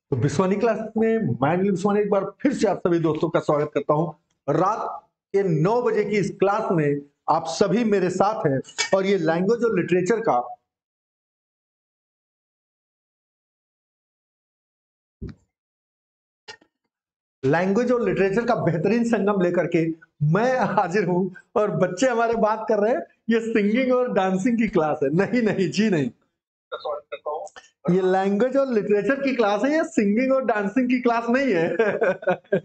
तो विश्वानी क्लास में मैं अनिल विश्वानी एक बार फिर से आप सभी दोस्तों का स्वागत करता हूं। रात के 9 बजे की इस क्लास में आप सभी मेरे साथ हैं और ये लैंग्वेज और लिटरेचर का बेहतरीन संगम लेकर के मैं हाजिर हूं। और बच्चे हमारे बात कर रहे हैं ये सिंगिंग और डांसिंग की क्लास है। नहीं नहीं जी नहीं, ये लैंग्वेज और लिटरेचर की क्लास है, ये सिंगिंग और डांसिंग की क्लास नहीं है।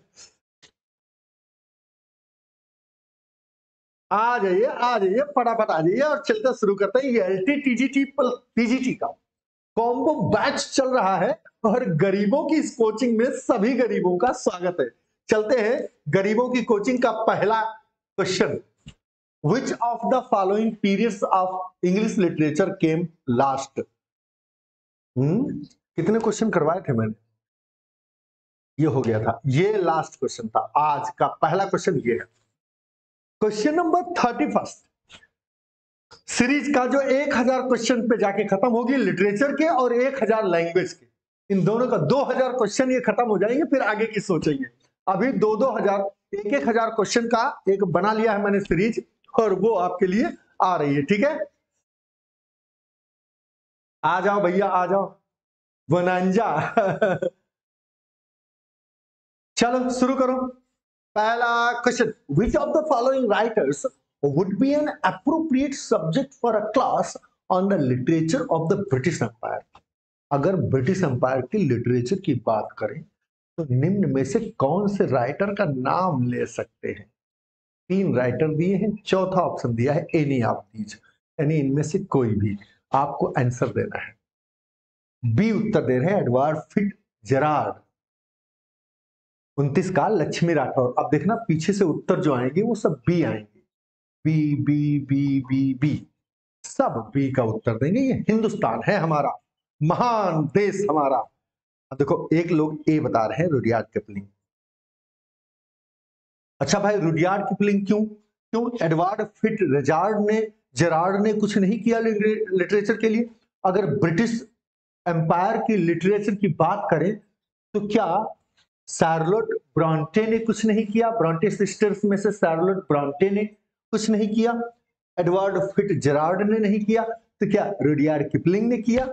आ जाइए फटाफट आ जाइए और चलते शुरू करते हैं। ये एलटी टीजीटी टीजीटी का कॉम्बो बैच चल रहा है और गरीबों की इस कोचिंग में सभी गरीबों का स्वागत है। चलते हैं गरीबों की कोचिंग का पहला question. Which of the following periods of English literature came last? कितने क्वेश्चन करवाए थे मैंने? ये हो गया था, ये लास्ट क्वेश्चन था। आज का पहला क्वेश्चन ये है, क्वेश्चन नंबर 31 सीरीज का, जो 1000 क्वेश्चन पे जाके खत्म होगी लिटरेचर के और 1000 लैंग्वेज के। इन दोनों का 2000 क्वेश्चन ये खत्म हो जाएंगे, फिर आगे की सोचेंगे। अभी 2000 1000 क्वेश्चन का एक बना लिया है मैंने सीरीज, और वो आपके लिए आ रही है। ठीक है, आ जाओ भैया आ जाओ वनांजा। चलो शुरू करो। पहला question, which of the following writers would be an appropriate subject for a class on the literature of the British Empire? अगर ब्रिटिश एम्पायर की लिटरेचर की बात करें तो निम्न में से कौन से राइटर का नाम ले सकते हैं? 3 राइटर दिए हैं, चौथा ऑप्शन दिया है एनी ऑफ दीज, यानी इनमें से कोई भी। आपको आंसर देना है। बी उत्तर दे रहे हैं एडवर्ड फिट जेरार्ड। 29 का लक्ष्मी राठौर। अब देखना पीछे से उत्तर जो आएंगे वो सब बी आएंगे। B B B B B, सब बी का उत्तर देंगे। ये हिंदुस्तान है हमारा, महान देश हमारा। अब देखो एक लोग ए बता रहे हैं रुडयार्ड किपलिंग। अच्छा भाई रुडयार्ड किपलिंग क्यों? क्यों एडवर्ड फिट जेरार्ड ने कुछ नहीं किया लिटरेचर के लिए? अगर ब्रिटिश एम्पायर की लिटरेचर की बात करें तो क्या शार्लोट ब्रॉन्टे ने कुछ नहीं किया? ब्रॉन्टे सिस्टर्स में से शार्लोट ब्रॉन्टे ने कुछ नहीं किया, एडवर्ड फिट जेरार्ड ने नहीं किया, तो क्या रुडयार्ड किपलिंग ने किया?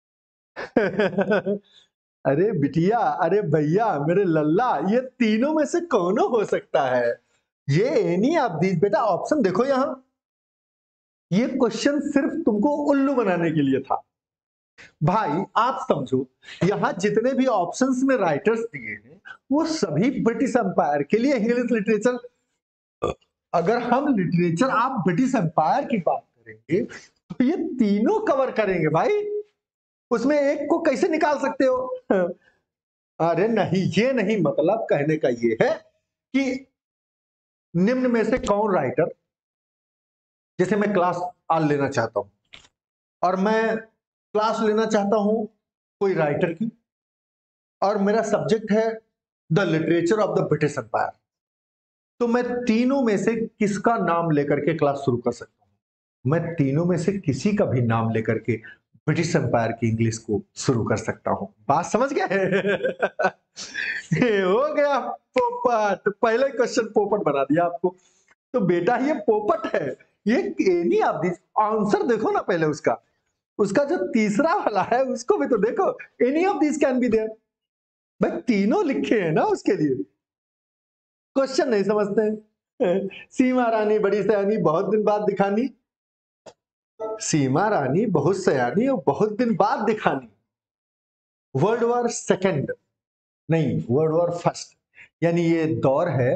अरे बिटिया, अरे भैया, मेरे लल्ला, ये तीनों में से कौन हो सकता है? ये एनी ऑफ दीज। बेटा ऑप्शन देखो यहां, ये क्वेश्चन सिर्फ तुमको उल्लू बनाने के लिए था। भाई आप समझो, यहां जितने भी ऑप्शंस में राइटर्स दिए हैं वो सभी ब्रिटिश एम्पायर के लिए इंग्लिश लिटरेचर। अगर हम लिटरेचर आप ब्रिटिश एम्पायर की बात करेंगे तो ये तीनों कवर करेंगे भाई। उसमें एक को कैसे निकाल सकते हो? अरे नहीं, ये नहीं, मतलब कहने का ये है कि निम्न में से कौन राइटर, जैसे मैं क्लास आज लेना चाहता हूं और मैं क्लास लेना चाहता हूं कोई राइटर की, और मेरा सब्जेक्ट है the literature of the British empire, तो मैं तीनों में से किसका नाम लेकर के क्लास शुरू कर सकता हूं? मैं तीनों में से किसी का भी नाम लेकर के ब्रिटिश एम्पायर की इंग्लिश को शुरू कर सकता हूं। बात समझ गए? ये हो गया पोपट। पहले क्वेश्चन पोपट बना दिया आपको। तो बेटा ये पोपट है, ये एनी ऑफ दिस। आंसर देखो ना पहले उसका, उसका जो तीसरा वाला है उसको भी तो देखो। Any of this can be there. भाई तीनों लिखे हैं ना उसके लिए। क्वेश्चन नहीं समझते हैं। सीमा रानी बड़ी सयानी बहुत दिन बाद दिखानी। सीमा रानी बहुत सयानी और बहुत दिन बाद दिखानी। वर्ल्ड वॉर सेकंड नहीं, वर्ल्ड वॉर फर्स्ट, यानी ये दौर है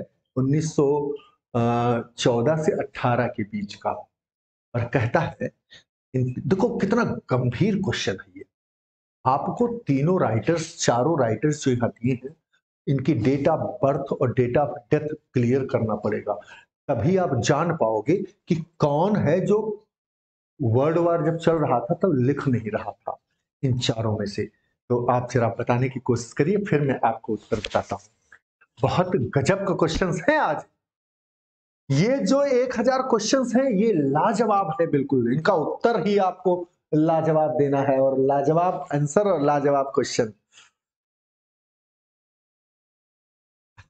1914 से 18 के बीच का। और कहता है, देखो कितना गंभीर क्वेश्चन है ये। आपको तीनों राइटर्स, चारों राइटर्स जो यहाँ दिए हैं, इनकी डेट ऑफ बर्थ और डेट ऑफ डेथ क्लियर करना पड़ेगा, तभी आप जान पाओगे कि कौन है जो वर्ल्ड वॉर जब चल रहा था तब लिख नहीं रहा था इन चारों में से। तो आप जरा बताने की कोशिश करिए, फिर मैं आपको उत्तर बताता हूं। बहुत गजब का क्वेश्चंस हैं आज। ये जो 1000 क्वेश्चंस हैं ये लाजवाब है बिल्कुल। इनका उत्तर ही आपको लाजवाब देना है, और लाजवाब आंसर और लाजवाब क्वेश्चन।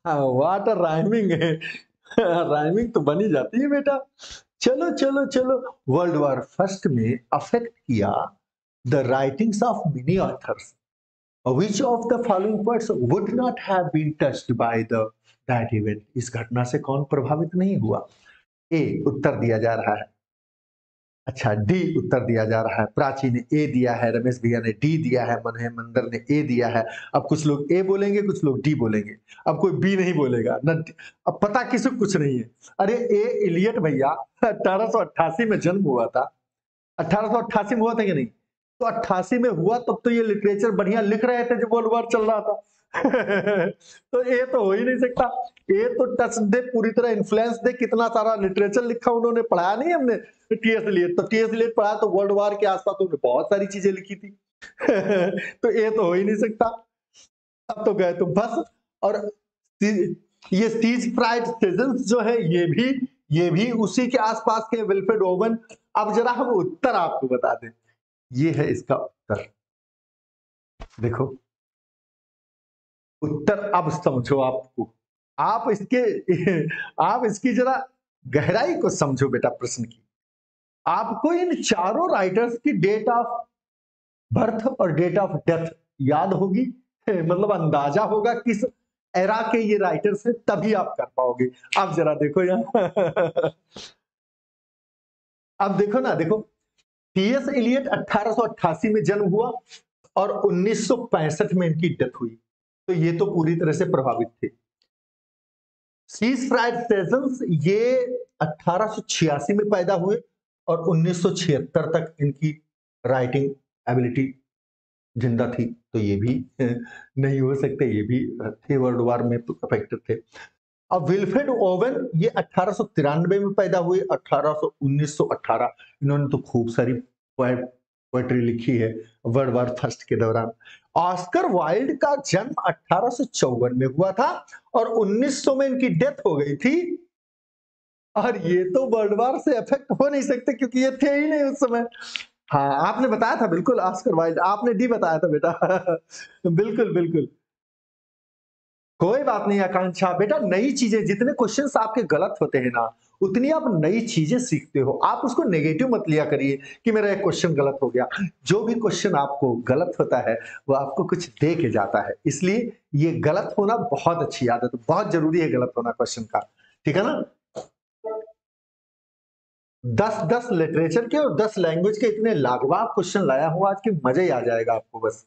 व्हाट अ राइमिंग है। राइमिंग तो बनी जाती है बेटा। चलो चलो चलो। वर्ल्ड वॉर फर्स्ट में अफेक्ट किया the writings of many authors, which of the following points would not have been touched by the that event? इस घटना से कौन प्रभावित नहीं हुआ? ए उत्तर दिया जा रहा है। अच्छा, डी उत्तर दिया जा रहा है। प्राची ने ए दिया है, रमेश भैया ने डी दिया है, मनहेमंदर ने ए दिया है। अब कुछ लोग ए बोलेंगे, कुछ लोग डी बोलेंगे, अब कोई बी नहीं बोलेगा न। अब पता किसी को कुछ नहीं है। अरे ए इलियट भैया 1888 में जन्म हुआ था। 1888 में हुआ था कि नहीं? तो 88 में हुआ तब तो ये लिटरेचर बढ़िया लिख रहे थे जब वर्ल्ड वॉर चल रहा था। तो ये तो हो ही नहीं सकता। ये तो टच दे, पूरी तरह इन्फ्लुएंस दे, कितना सारा लिटरेचर लिखा उन्होंने, पढ़ाया नहीं हमने टीएस इलियट? तो टीएस इलियट पढ़ा तो वर्ल्ड वॉर के आसपास उन्होंने बहुत सारी चीजें लिखी थी। तो ये तो हो ही नहीं सकता। अब तो गए तुम बस। और ये सीज फ्राइड सीजन्स जो है ये भी उसी के आसपास के विल्फ्रेड ओवन। अब जरा हम उत्तर आपको बता दें, ये है इसका उत्तर। देखो उत्तर अब समझो आपको। आप इसकी जरा गहराई को समझो बेटा प्रश्न की। आपको इन चारों राइटर्स की डेट ऑफ बर्थ और डेट ऑफ डेथ याद होगी, मतलब अंदाजा होगा किस एरा के ये राइटर्स हैं, तभी आप कर पाओगे। अब जरा देखो यहाँ। अब देखो ना, देखो टीएस इलियट 1888 में जन्म हुआ और 1965 में इनकी डेथ हुई, तो ये तो पूरी तरह से प्रभावित थे। सीज फ्राइड सेशंस ये 1886 में पैदा हुए और 1976 तक इनकी राइटिंग एबिलिटी जिंदा थी, तो ये भी नहीं हो सकते, ये भी थे वर्ल्ड वॉर में अफेक्टेड थे। अब विल्फ्रेड ओवन ये 1893 में पैदा हुए, 1918 इन्होंने तो खूब सारी पोएट्री लिखी है वर्ल्ड वॉर फर्स्ट के दौरान। ऑस्कर वाइल्ड का जन्म 1854 में हुआ था और 1900 में इनकी डेथ हो गई थी। और ये तो वर्ल्ड वॉर से अफेक्ट हो नहीं सकते क्योंकि ये थे ही नहीं उस समय। हाँ आपने बताया था, बिल्कुल ऑस्कर वाइल्ड, आपने डी बताया था बेटा। बिल्कुल बिल्कुल, कोई बात नहीं आकांक्षा बेटा, नई चीजें, जितने क्वेश्चंस आपके गलत होते हैं ना उतनी आप नई चीजें सीखते हो। आप उसको नेगेटिव मत लिया करिए कि मेरा एक क्वेश्चन गलत हो गया। जो भी क्वेश्चन आपको गलत होता है वो आपको कुछ दे के जाता है, इसलिए ये गलत होना बहुत अच्छी आदत, बहुत जरूरी है गलत होना क्वेश्चन का, ठीक है ना। 10 लिटरेचर के और 10 लैंग्वेज के इतने लाजवाब क्वेश्चन लाया हूं आज कि मजा ही आ जाएगा आपको बस।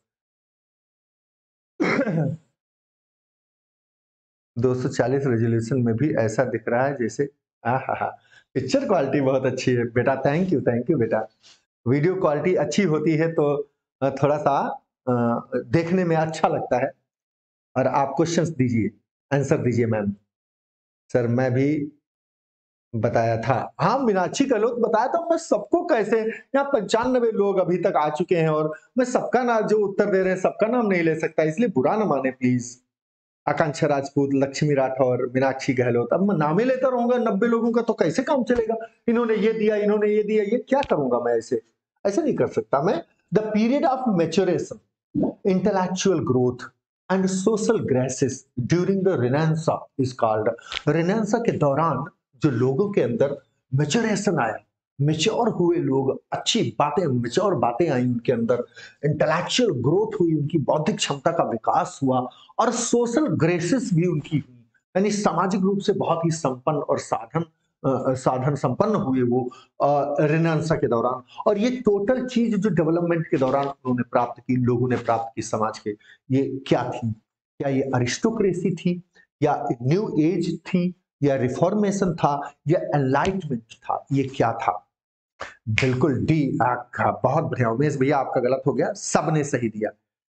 240 रेजोल्यूशन में भी ऐसा दिख रहा है जैसे, आहा, पिक्चर क्वालिटी बहुत अच्छी है बेटा, थैंक यू बेटा। वीडियो क्वालिटी अच्छी होती है तो थोड़ा सा देखने में अच्छा लगता है। और आप क्वेश्चंस दीजिए, आंसर दीजिए मैम। सर मैं भी बताया था, हाँ मीनाक्षी गहलोत बताया था। मैं सबको कैसे, यहाँ 95 लोग अभी तक आ चुके हैं और मैं सबका नाम जो उत्तर दे रहे हैं सबका नाम नहीं ले सकता, इसलिए बुरा ना माने प्लीज। आकांक्षा राजपूत, लक्ष्मी राठौर, मीनाक्षी गहलोत, अब मैं नाम ही लेता रहूंगा 90 लोगों का तो कैसे काम चलेगा। इन्होंने ये दिया, इन्होंने ये दिया, ये क्या करूंगा मैं, ऐसे ऐसे नहीं कर सकता मैं। The period of maturation, intellectual growth and social graces during the Renaissance is called. Renaissance के दौरान जो लोगों के अंदर मेच्योरेशन आया, मेच्योर हुए लोग, अच्छी बातें, मेच्योर बातें आई उनके अंदर, इंटेलेक्चुअल ग्रोथ हुई, उनकी बौद्धिक क्षमता का विकास हुआ और सोशल ग्रेसेस भी उनकी हुई, यानी सामाजिक रूप से बहुत ही संपन्न और साधन संपन्न हुए वो रिनेंसा के दौरान। और ये टोटल चीज जो डेवलपमेंट के दौरान उन्होंने प्राप्त की, लोगों ने प्राप्त की समाज के, ये क्या थी? क्या ये अरिस्टोक्रेसी थी, या न्यू एज थी, या रिफॉर्मेशन था, या एनलाइटमेंट था, ये क्या था? बिल्कुल डी। आपका बहुत बढ़िया उमेश भैया, आपका गलत हो गया, सबने सही दिया।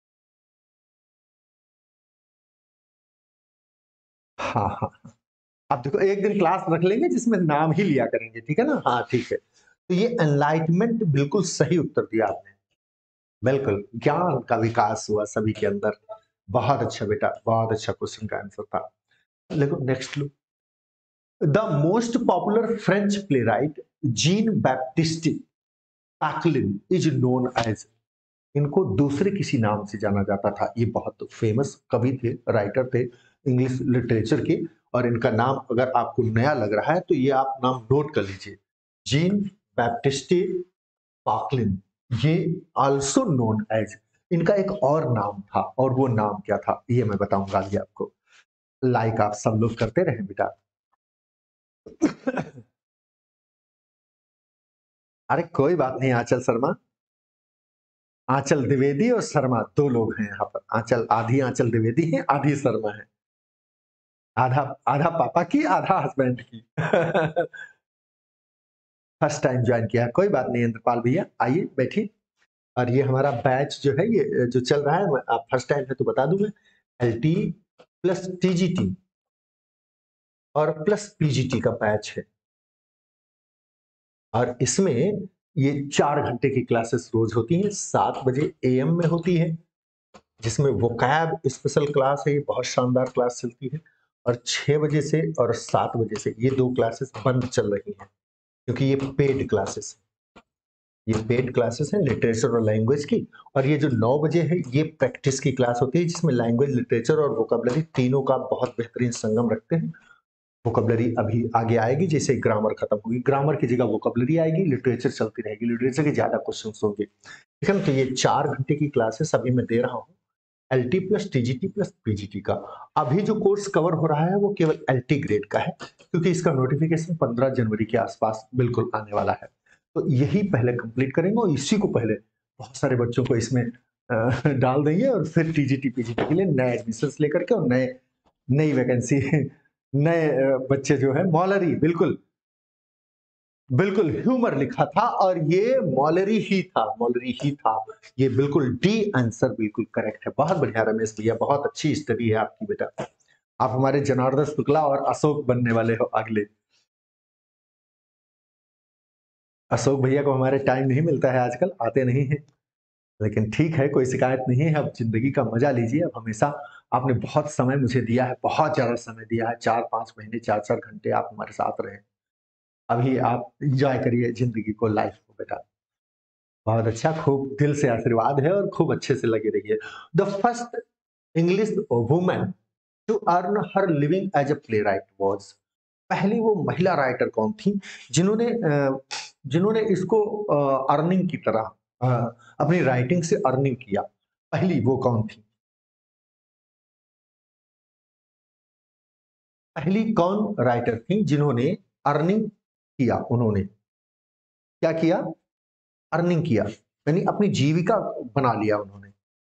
हाँ हाँ हाँ। अब देखो एक दिन क्लास रख लेंगे जिसमें नाम ही लिया करेंगे, ठीक है ना। हाँ ठीक है, तो ये एनलाइटमेंट बिल्कुल सही उत्तर दिया आपने। बिल्कुल ज्ञान का विकास हुआ सभी के अंदर। बहुत अच्छा बेटा, बहुत अच्छा क्वेश्चन का आंसर था। देखो नेक्स्ट लो, the most popular French playwright Jean Baptiste Poquelin is known as. इनको दूसरे किसी नाम से जाना जाता था, ये बहुत फेमस कवि थे, राइटर थे, इंग्लिश लिटरेचर की, और इनका नाम अगर आपको नया लग रहा है तो ये आप नाम नोट कर लीजिए, जीन बैप्टिस्ट पाकलिन, ये आल्सो नोन एज, इनका एक और नाम था, और वो नाम क्या था ये मैं बताऊंगा अभी आपको। लाइक आप सब लोग करते रहे बेटा। अरे कोई बात नहीं आंचल शर्मा, आंचल द्विवेदी और शर्मा दो लोग हैं यहाँ पर। आंचल, आधी आंचल द्विवेदी है, आधी शर्मा है, आधा आधा पापा की, आधा हस्बैंड की। फर्स्ट टाइम ज्वाइन किया, कोई बात नहीं इंद्रपाल भैया, आइए बैठिए। और ये हमारा बैच जो है, ये जो चल रहा है, आप फर्स्ट टाइम है तो बता दूं मैं, एलटी प्लस टीजीटी और प्लस पीजीटी का बैच है। और इसमें ये 4 घंटे की क्लासेस रोज होती हैं, 7 बजे एएम में होती है, जिसमें वोकैब स्पेशल क्लास है, ये बहुत शानदार क्लास चलती है। और 6 बजे से और 7 बजे से ये 2 क्लासेस बंद चल रही हैं, क्योंकि ये पेड क्लासेस, ये पेड क्लासेस हैं लिटरेचर और लैंग्वेज की। और ये जो 9 बजे है ये प्रैक्टिस की क्लास होती है, जिसमें लैंग्वेज, लिटरेचर और वोकैबुलरी तीनों का बहुत बेहतरीन संगम रखते हैं। वोकैबुलरी अभी आगे आएगी, जैसे ग्रामर खत्म होगी, ग्रामर की जगह वोकैबुलरी आएगी, लिटरेचर चलती रहेगी, लिटरेचर के ज्यादा क्वेश्चंस होंगे, ठीक है ना। तो ये 4 घंटे की क्लासेस अभी मैं दे रहा हूँ, LT plus TGT plus PGT का। अभी जो कोर्स कवर हो रहा है वो केवल एलटी ग्रेड का है, क्योंकि इसका नोटिफिकेशन 15 जनवरी के आसपास बिल्कुल आने वाला है। तो यही पहले कंप्लीट करेंगे, और इसी को पहले बहुत सारे बच्चों को इसमें डाल देंगे, और फिर टीजीटी पीजीटी के लिए नए एडमिशन लेकर के, और नई वैकेंसी, नए बच्चे जो है, मौलरी, बिल्कुल बिल्कुल ह्यूमर लिखा था, और ये मौलरी ही था, मौलरी ही था। ये बिल्कुल डी आंसर बिल्कुल करेक्ट है। बहुत बढ़िया रमेश भैया, बहुत अच्छी स्टडी है आपकी बेटा। आप हमारे जनार्दन शुक्ला और अशोक बनने वाले हो अगले। अशोक भैया को हमारे टाइम नहीं मिलता है आजकल, आते नहीं है, लेकिन ठीक है, कोई शिकायत नहीं है। अब जिंदगी का मजा लीजिए। अब हमेशा आपने बहुत समय मुझे दिया है, बहुत ज्यादा समय दिया है, 4-5 महीने, 4-4 घंटे आप हमारे साथ रहे। अभी आप इंजॉय करिए जिंदगी को, लाइफ को बेटा। बहुत अच्छा, खूब दिल से आशीर्वाद है, और खूब अच्छे से लगे रहिए। The first English women to earn her living as a playwright was, पहली वो महिला राइटर कौन थी जिन्होंने इसको अर्निंग की तरह अपनी राइटिंग से अर्निंग किया, पहली वो कौन थी? पहली कौन राइटर थी जिन्होंने अर्निंग किया? उन्होंने क्या किया? अर्निंग किया, यानी अपनी जीविका बना लिया उन्होंने।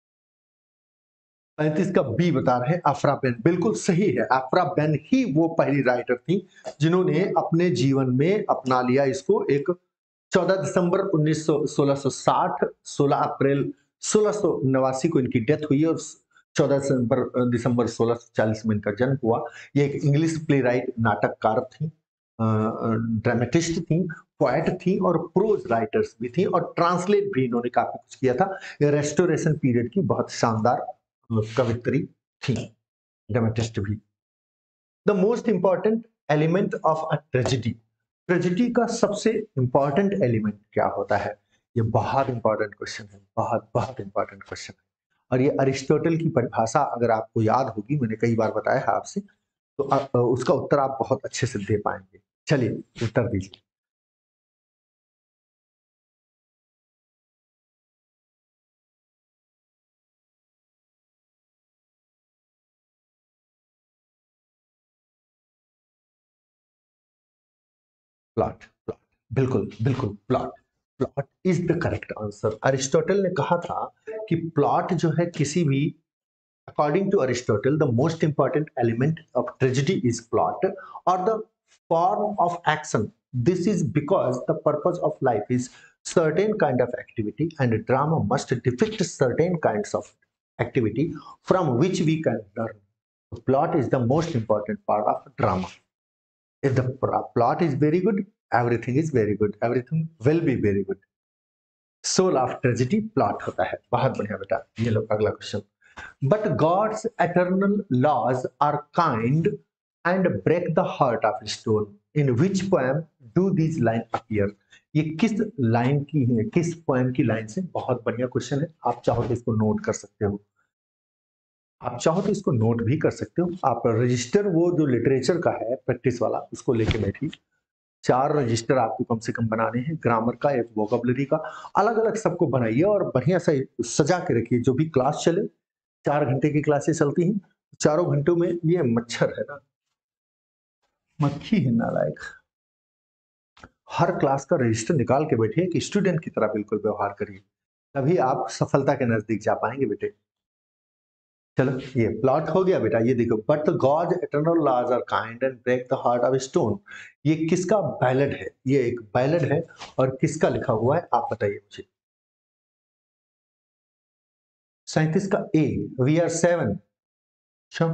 35 का बी बता रहे हैं, अफ्रा बेन, बिल्कुल सही है। अफ्रा बेन ही वो पहली राइटर थी जिन्होंने अपने जीवन में अपना लिया इसको। एक 14 दिसंबर 1660, 16 अप्रैल 1689 को इनकी डेथ हुई, और 14 दिसंबर 1640 में इनका जन्म हुआ। ये एक इंग्लिश प्ले राइट, नाटककार थी, ड्रामेटिस्ट थी, पोएट थी, और प्रोज राइटर्स भी थी, और ट्रांसलेट भी इन्होंने काफी कुछ किया था। ये रेस्टोरेशन पीरियड की बहुत शानदार कवित्री थी, ड्रामेटिस्ट भी। The most important element of a tragedy, tragedy का सबसे इंपॉर्टेंट एलिमेंट क्या होता है? ये बहुत इंपॉर्टेंट क्वेश्चन है, बहुत बहुत इंपॉर्टेंट क्वेश्चन है। और ये अरिस्टोटल की परिभाषा अगर आपको याद होगी, मैंने कई बार बताया है आपसे, तो उसका उत्तर आप बहुत अच्छे से दे पाएंगे। चलिए उत्तर दीजिए। प्लॉट, प्लॉट, बिल्कुल बिल्कुल, plot, plot is the correct answer. Aristotle ने कहा था कि प्लॉट जो है किसी भी, according to Aristotle, the most important element of tragedy is plot or the form of action. This is because the purpose of life is certain kind of activity, and drama must depict certain kinds of activity from which we can learn. The plot is the most important part of drama. If the plot is very good, everything is very good, everything will be very good. Soul of tragedy plot होता है। बहुत बढ़िया बेटा। ये लो अगला question. But gods eternal laws are kind and break the heart of stone, in which poem do this line appear? ये किस लाइन की है, किस पोएम की लाइन से? बहुत बढ़िया क्वेश्चन है, आप चाहो तो इसको नोट कर सकते हो। आप चाहो तो इसको नोट भी कर सकते हो। आप रजिस्टर वो जो लिटरेचर का है प्रैक्टिस वाला उसको लेके बैठिए। 4 रजिस्टर आपको कम से कम बनाने हैं, ग्रामर का, एक वोकैब्युलरी का, अलग-अलग सबको बनाइए और बढ़िया से सजा के रखिए। जो भी क्लास चले, 4 घंटे की क्लासेस चलती हैं, चारों घंटों में ये मच्छर है ना, मक्खी है नालायक, हर क्लास का रजिस्टर निकाल के बैठिए, एक स्टूडेंट की तरह बिल्कुल व्यवहार करिए, तभी आप सफलता के नजदीक जा पाएंगे बेटे। चलो ये प्लॉट हो गया बेटा। ये देखो, but god eternal laws are kind and break the heart of stone. ये किसका बैलेड है? ये एक बैलेड है और किसका लिखा हुआ है आप बताइए मुझे। 37 का ए, वी आर 7। अच्छा,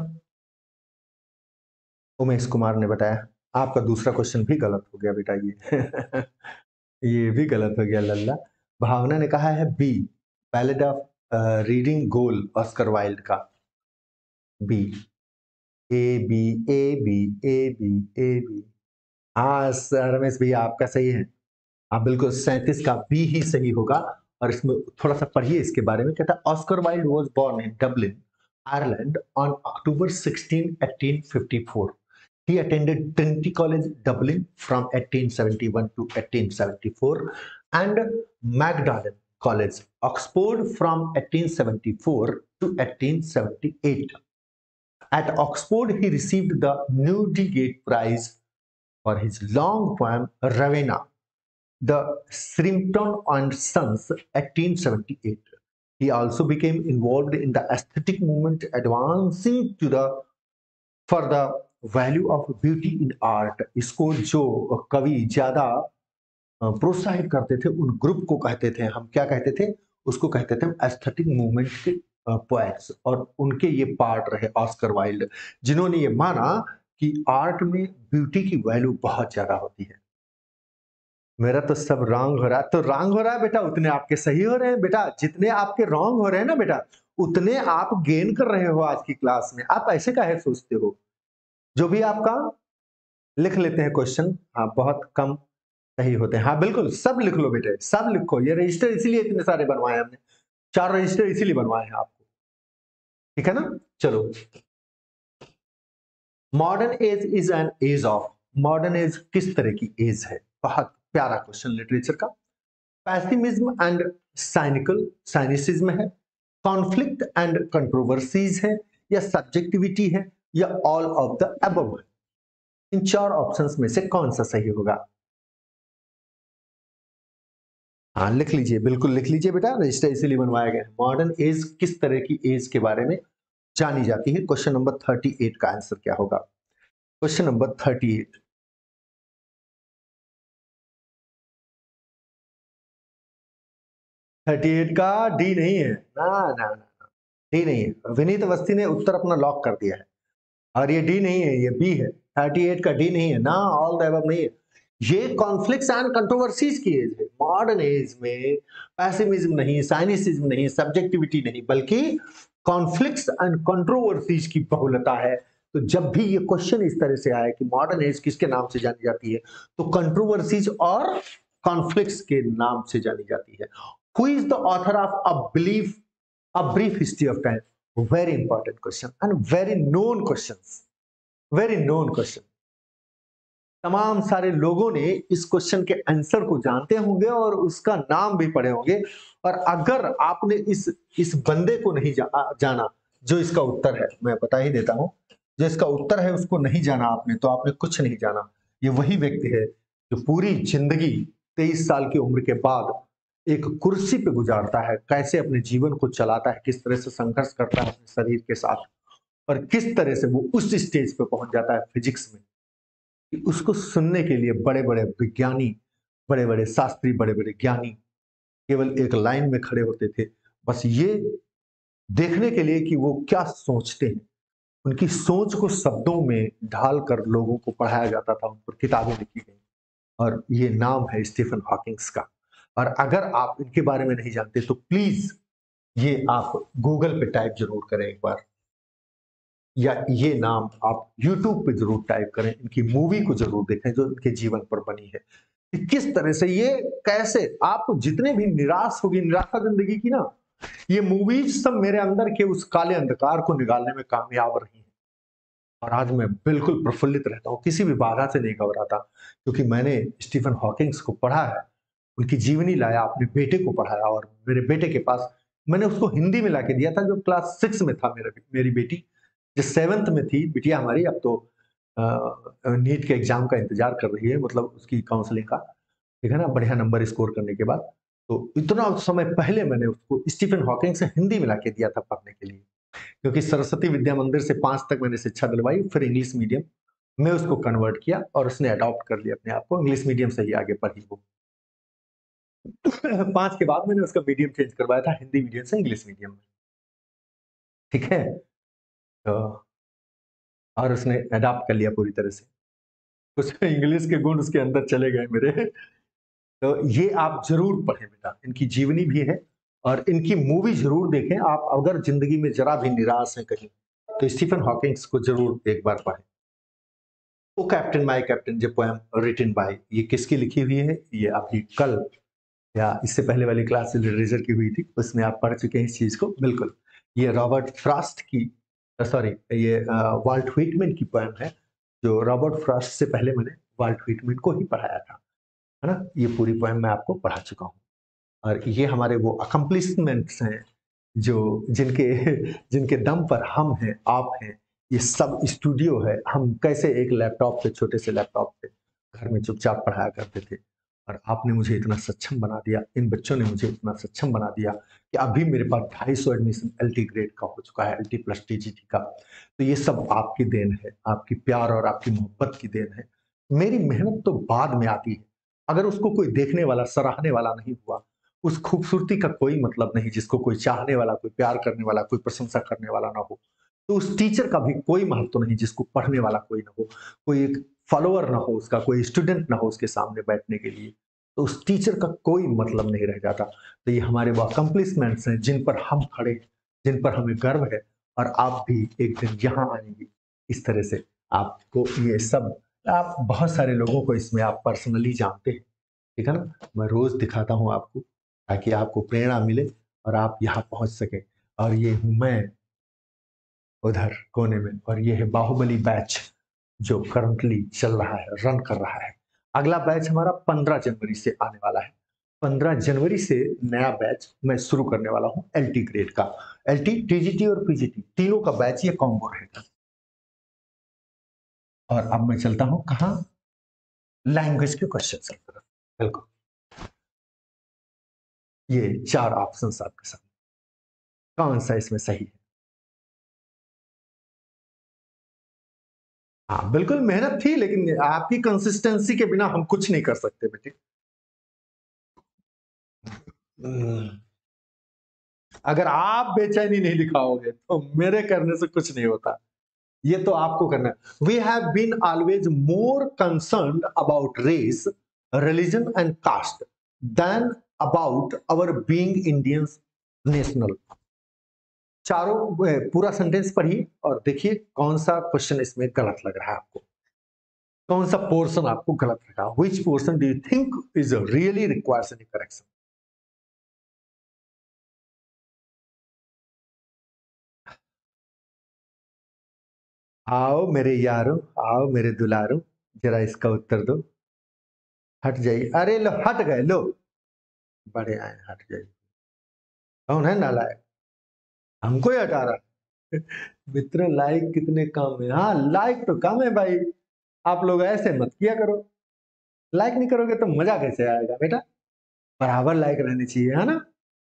उमेश कुमार ने बताया। आपका दूसरा क्वेश्चन भी गलत हो गया बेटा ये ये भी गलत हो गया लल्ला। भावना ने कहा है B, ballad of Reading Gaol, Oscar Wilde का। B, A B A B A B A B. हाँ रमेश भैया आपका सही है। आप बिल्कुल 37 का बी ही सही होगा। और इसमें थोड़ा सा पढ़िए इसके बारे में। कहता है Oscar Wilde was born in Dublin, Ireland on October 16, 1854. He attended Trinity College, Dublin from 1871 to 1874 and Magdalen College, Oxford from 1874 to 1878. At Oxford, he received the Newdigate Prize for his long poem Ravenna, the Shrimpton and Sons, 1878. He also became involved in the aesthetic movement, advancing to the for the value of beauty in art. इसको जो कवि ज्यादा प्रोत्साहित करते थे उन group को कहते थे हम, क्या कहते थे उसको? कहते थे एस्थेटिक मूवमेंट के पोएट्स। और उनके ये पार्ट रहे ऑस्कर वाइल्ड, जिन्होंने ये माना कि आर्ट में ब्यूटी की वैल्यू बहुत ज्यादा होती है। मेरा तो सब रॉन्ग हो रहा है। तो रॉन्ग हो रहा है बेटा, उतने आपके सही हो रहे हैं बेटा। जितने आपके रॉन्ग हो रहे हैं ना बेटा, उतने आप गेन कर रहे हो आज की क्लास में। आप ऐसे काहे सोचते हो? जो भी आपका लिख लेते हैं क्वेश्चन, हाँ बहुत कम सही होते हैं। हाँ बिल्कुल सब लिख लो बेटे, सब लिखो। ये रजिस्टर इसीलिए इतने सारे बनवाए हमने, 4 रजिस्टर इसीलिए बनवाए हैं आपको, ठीक है ना? चलो, modern age is an age of. Modern age किस तरह की एज है? बहुत प्यारा क्वेश्चन लिटरेचर का। पैसिमिज्म एंड साइनिकल, साइनिसिज्म है, कॉन्फ्लिक्ट एंड कंट्रोवर्सीज है, या सब्जेक्टिविटी है, या ऑल ऑफ द अबव है? इन 4 ऑप्शंस में से कौन सा सही होगा? हाँ लिख लीजिए, बिल्कुल लिख लीजिए बेटा। रजिस्टर इसीलिए बनवाया गया है। मॉडर्न एज किस तरह की एज के बारे में जानी जाती है? क्वेश्चन नंबर 38 का आंसर क्या होगा? Question number 38। 38 का डी नहीं है ना, ना ना, डी नहीं है। विनीत अवस्थी ने उत्तर अपना लॉक कर दिया है और ये डी नहीं है, ये बी है। 38 का डी नहीं है ना, ऑल द अबव नहीं है। ये कॉन्फ्लिक्ट्स एंड कंट्रोवर्सीज की एज है। मॉडर्न एज में पैसिमिज्म नहीं, साइनिसिज्म नहीं, सब्जेक्टिविटी नहीं, बल्कि कॉन्फ्लिक्ट्स एंड कंट्रोवर्सीज की बहुलता है। तो जब भी ये क्वेश्चन इस तरह से आया कि मॉडर्न एज किसके नाम से जानी जाती है, तो कंट्रोवर्सीज और कॉन्फ्लिक्ट्स के नाम से जानी जाती है। Who is the author of a brief history of time? Very important question and very known question, very known question. तमाम सारे लोगों ने इस क्वेश्चन के आंसर को जानते होंगे और उसका नाम भी पढ़े होंगे। और अगर आपने इस बंदे को नहीं जाना जो इसका उत्तर है, मैं बता ही देता हूं, जो इसका उत्तर है उसको नहीं जाना आपने, तो आपने कुछ नहीं जाना। ये वही व्यक्ति है जो पूरी जिंदगी 23 साल की उम्र के बाद एक कुर्सी पे गुजारता है, कैसे अपने जीवन को चलाता है, किस तरह से संघर्ष करता है अपने शरीर के साथ, और किस तरह से वो उस स्टेज पे पहुंच जाता है फिजिक्स में कि उसको सुनने के लिए बड़े बड़े विज्ञानी, बड़े बड़े शास्त्री, बड़े बड़े ज्ञानी केवल एक लाइन में खड़े होते थे, बस ये देखने के लिए कि वो क्या सोचते हैं। उनकी सोच को शब्दों में ढाल कर लोगों को पढ़ाया जाता था, उन पर किताबें लिखी गई। और ये नाम है स्टीफन हॉकिंग्स का। और अगर आप इनके बारे में नहीं जानते तो प्लीज ये आप गूगल पे टाइप जरूर करें एक बार, या ये नाम आप YouTube पे जरूर टाइप करें, इनकी मूवी को जरूर देखें जो इनके जीवन पर बनी है कि किस तरह से ये, कैसे आप जितने भी निराश होगी, निराशा जिंदगी की ना, ये मूवीज सब मेरे अंदर के उस काले अंधकार को निकालने में कामयाब रही हैं और आज मैं बिल्कुल प्रफुल्लित रहता हूँ, किसी भी बाधा से नहीं घबराता, क्योंकि मैंने स्टीफन हॉकिंग्स को पढ़ा है, उनकी जीवनी लाया, अपने बेटे को पढ़ाया और मेरे बेटे के पास मैंने उसको हिंदी में लाके दिया था जब क्लास 6 में था। मेरी बेटी जो 7th में थी, बिटिया हमारी अब तो नीट के एग्जाम का इंतजार कर रही है, मतलब उसकी काउंसलिंग का, ठीक है ना, बढ़िया नंबर स्कोर करने के बाद। तो इतना समय पहले मैंने उसको स्टीफन हॉकिंग से हिंदी में लाके दिया था पढ़ने के लिए, क्योंकि सरस्वती विद्या मंदिर से 5 तक मैंने शिक्षा दिलवाई, फिर इंग्लिश मीडियम में उसको कन्वर्ट किया और उसने अडॉप्ट कर लिया अपने आप को, इंग्लिश मीडियम से ही आगे पढ़ी वो। 5 के बाद मैंने उसका मीडियम चेंज करवाया था हिंदी मीडियम से इंग्लिश मीडियम में, ठीक है। तो और उसने अडॉप्ट कर लिया पूरी तरह से, कुछ इंग्लिश के गुण उसके अंदर चले गए मेरे। तो ये आप जरूर पढ़ें बेटा, इनकी जीवनी भी है और इनकी मूवी जरूर देखें। आप अगर जिंदगी में जरा भी निराश हैं कहीं, तो स्टीफन हॉकिंग्स को जरूर एक बार पढ़ें। ओ कैप्टन माय कैप्टन, जो पोएम रिटन बाय, ये किसकी लिखी हुई है? ये अभी कल या इससे पहले वाली क्लास लिटरेचर की हुई थी, उसमें आप पढ़ चुके हैं इस चीज को, बिल्कुल। ये रॉबर्ट फ्रॉस्ट की, सॉरी, ये वाल्ट व्हिटमैन की पोएम है, जो रॉबर्ट फ्रॉस्ट से पहले मैंने वाल्ट व्हिटमैन को ही पढ़ाया था, है ना। ये पूरी पोएम मैं आपको पढ़ा चुका हूँ और ये हमारे वो अकम्प्लिशमेंट्स हैं जो जिनके जिनके दम पर हम हैं, आप हैं। ये सब स्टूडियो है, हम कैसे एक लैपटॉप पे, छोटे से लैपटॉप पे घर में चुपचाप पढ़ाया करते थे और आपने मुझे इतना सक्षम बना दिया, इन बच्चों ने मुझे इतना सक्षम बना दिया कि अभी मेरे पास 250 एडमिशन एलटी ग्रेड का हो चुका है, एलटी प्लस टीजीटी का। तो ये सब आपकी देन है, आपकी प्यार और आपकी मोहब्बत की देन है। मेरी मेहनत तो बाद में आती है, अगर उसको कोई देखने वाला, सराहने वाला नहीं हुआ, उस खूबसूरती का कोई मतलब नहीं, जिसको कोई चाहने वाला, कोई प्यार करने वाला, कोई प्रशंसा करने वाला ना हो, तो उस टीचर का भी कोई महत्व नहीं, जिसको पढ़ने वाला कोई ना हो, कोई एक फॉलोअर ना हो उसका, कोई स्टूडेंट ना हो उसके सामने बैठने के लिए, तो उस टीचर का कोई मतलब नहीं रह जाता। तो ये हमारे वो अकम्प्लिशमेंट्स हैं जिन पर हम खड़े हैं, जिन पर हमें गर्व है और आप भी एक दिन यहाँ आएंगे इस तरह से। आपको ये सब, आप बहुत सारे लोगों को इसमें आप पर्सनली जानते हैं, ठीक है ना। मैं रोज दिखाता हूँ आपको ताकि आपको प्रेरणा मिले और आप यहाँ पहुंच सके। और ये हूं मैं उधर कोने में, और ये है बाहुबली बैच जो करंटली चल रहा है, रन कर रहा है। अगला बैच हमारा 15 जनवरी से आने वाला है। 15 जनवरी से नया बैच मैं शुरू करने वाला हूं एलटी ग्रेड का। एलटी, टीजीटी और पीजीटी तीनों का बैच ये कॉम्बो रहेगा। और अब मैं चलता हूं कहां? लैंग्वेज के क्वेश्चन की तरफ। बिल्कुल, ये 4 ऑप्शन आपके सामने, कौन सा इसमें सही है? हाँ बिल्कुल, मेहनत थी, लेकिन आपकी कंसिस्टेंसी के बिना हम कुछ नहीं कर सकते बेटे। अगर आप बेचैनी नहीं दिखाओगे तो मेरे करने से कुछ नहीं होता, ये तो आपको करना है। We have been always more concerned about race, religion and caste than about our being Indians national. चारों पूरा सेंटेंस पढ़िए और देखिए कौन सा क्वेश्चन इसमें गलत लग रहा है आपको, कौन सा पोर्शन आपको गलत लगा। Which portion do you think is really requires any correction? आओ मेरे यारो, आओ मेरे दुलारो, जरा इसका उत्तर दो। हट जाइए, अरे लो हट गए, लो बड़े आए, हट जाइए। कौन है नालायक? हमको ही हटा रहा है। मित्र लाइक कितने कम है? हाँ लाइक तो कम है भाई, आप लोग ऐसे मत किया करो। लाइक नहीं करोगे तो मजा कैसे आएगा बेटा? बराबर लाइक रहनी चाहिए, है ना।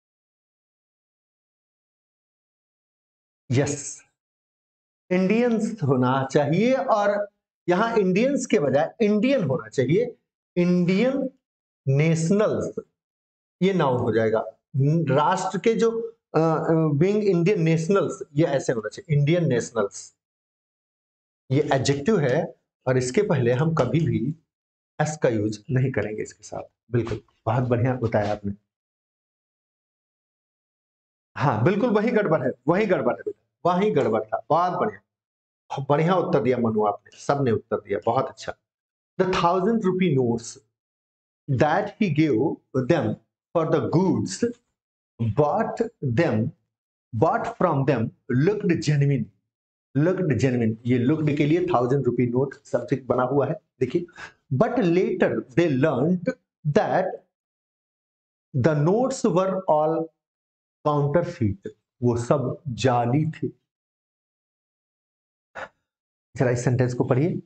यस, इंडियंस होना चाहिए और यहाँ इंडियंस के बजाय इंडियन होना चाहिए। इंडियन नेशनल्स, ये नाउन हो जाएगा। राष्ट्र के जो विंग, इंडियन नेशनल्स, ये ऐसे होना चाहिए, इंडियन नेशनल्स। ये एडजेक्टिव है और इसके पहले हम कभी भी एस का यूज नहीं करेंगे इसके साथ। बिल्कुल, बहुत बढ़िया बताया आपने। हाँ बिल्कुल, वही गड़बड़ है, वही गड़बड़ है बेटा, वही गड़बड़ था। बहुत बढ़िया, बहुत बढ़िया उत्तर दिया मनु आपने, सबने उत्तर दिया, बहुत अच्छा। The 1000 rupee notes that he gave them for the goods bought them bought from them looked genuine. ये looked के लिए 1000 रुपी नोट सब्जेक्ट बना हुआ है, देखिए. But later they learned that the notes were all counterfeit. वो सब जाली थे. जरा इस सेंटेंस को पढ़िए.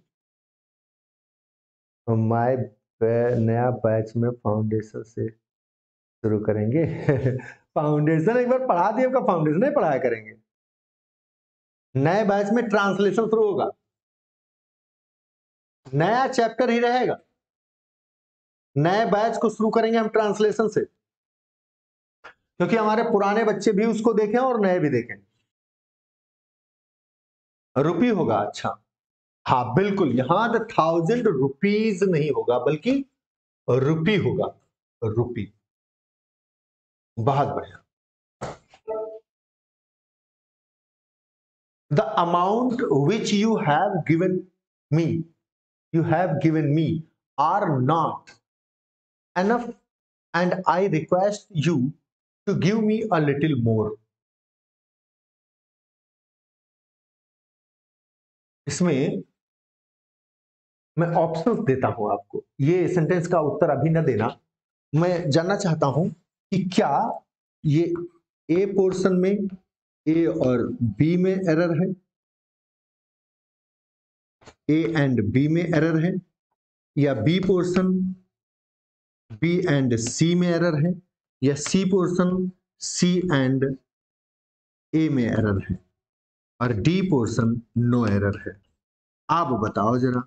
माय नया बैच में फाउंडेशन से शुरू करेंगे. फाउंडेशन एक बार पढ़ा दिए, आपका फाउंडेशन नहीं पढ़ाया करेंगे. नए बैच में ट्रांसलेशन शुरू होगा, नया चैप्टर ही रहेगा. नए बैच को शुरू करेंगे हम ट्रांसलेशन से, क्योंकि हमारे पुराने बच्चे भी उसको देखें और नए भी देखें. रुपी होगा. अच्छा, हाँ बिल्कुल. यहां 1000 रुपीज नहीं होगा, बल्कि रुपी होगा. रुपी. बहुत बढ़िया. The amount which you have given me are not enough and I request you to give me a little more. इसमें मैं ऑप्शंस देता हूं आपको. ये सेंटेंस का उत्तर अभी न देना. मैं जानना चाहता हूं कि क्या ये ए पोर्शन में ए और बी में एरर है, ए एंड बी में एरर है, या B portion B and C में एरर है, या सी पोर्शन सी एंड ए में एरर है, और डी पोर्शन नो एरर है. आप बताओ जरा.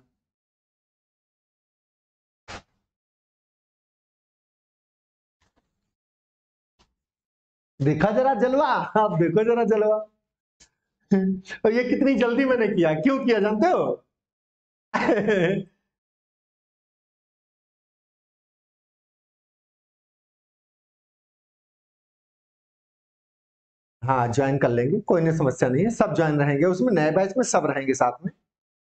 देखा जरा जलवा. आप देखो जरा जलवा. और ये कितनी जल्दी मैंने किया. क्यों किया जानते हो? हाँ, ज्वाइन कर लेंगे, कोई नहीं, समस्या नहीं है. सब ज्वाइन रहेंगे उसमें, नए बैच में सब रहेंगे साथ में.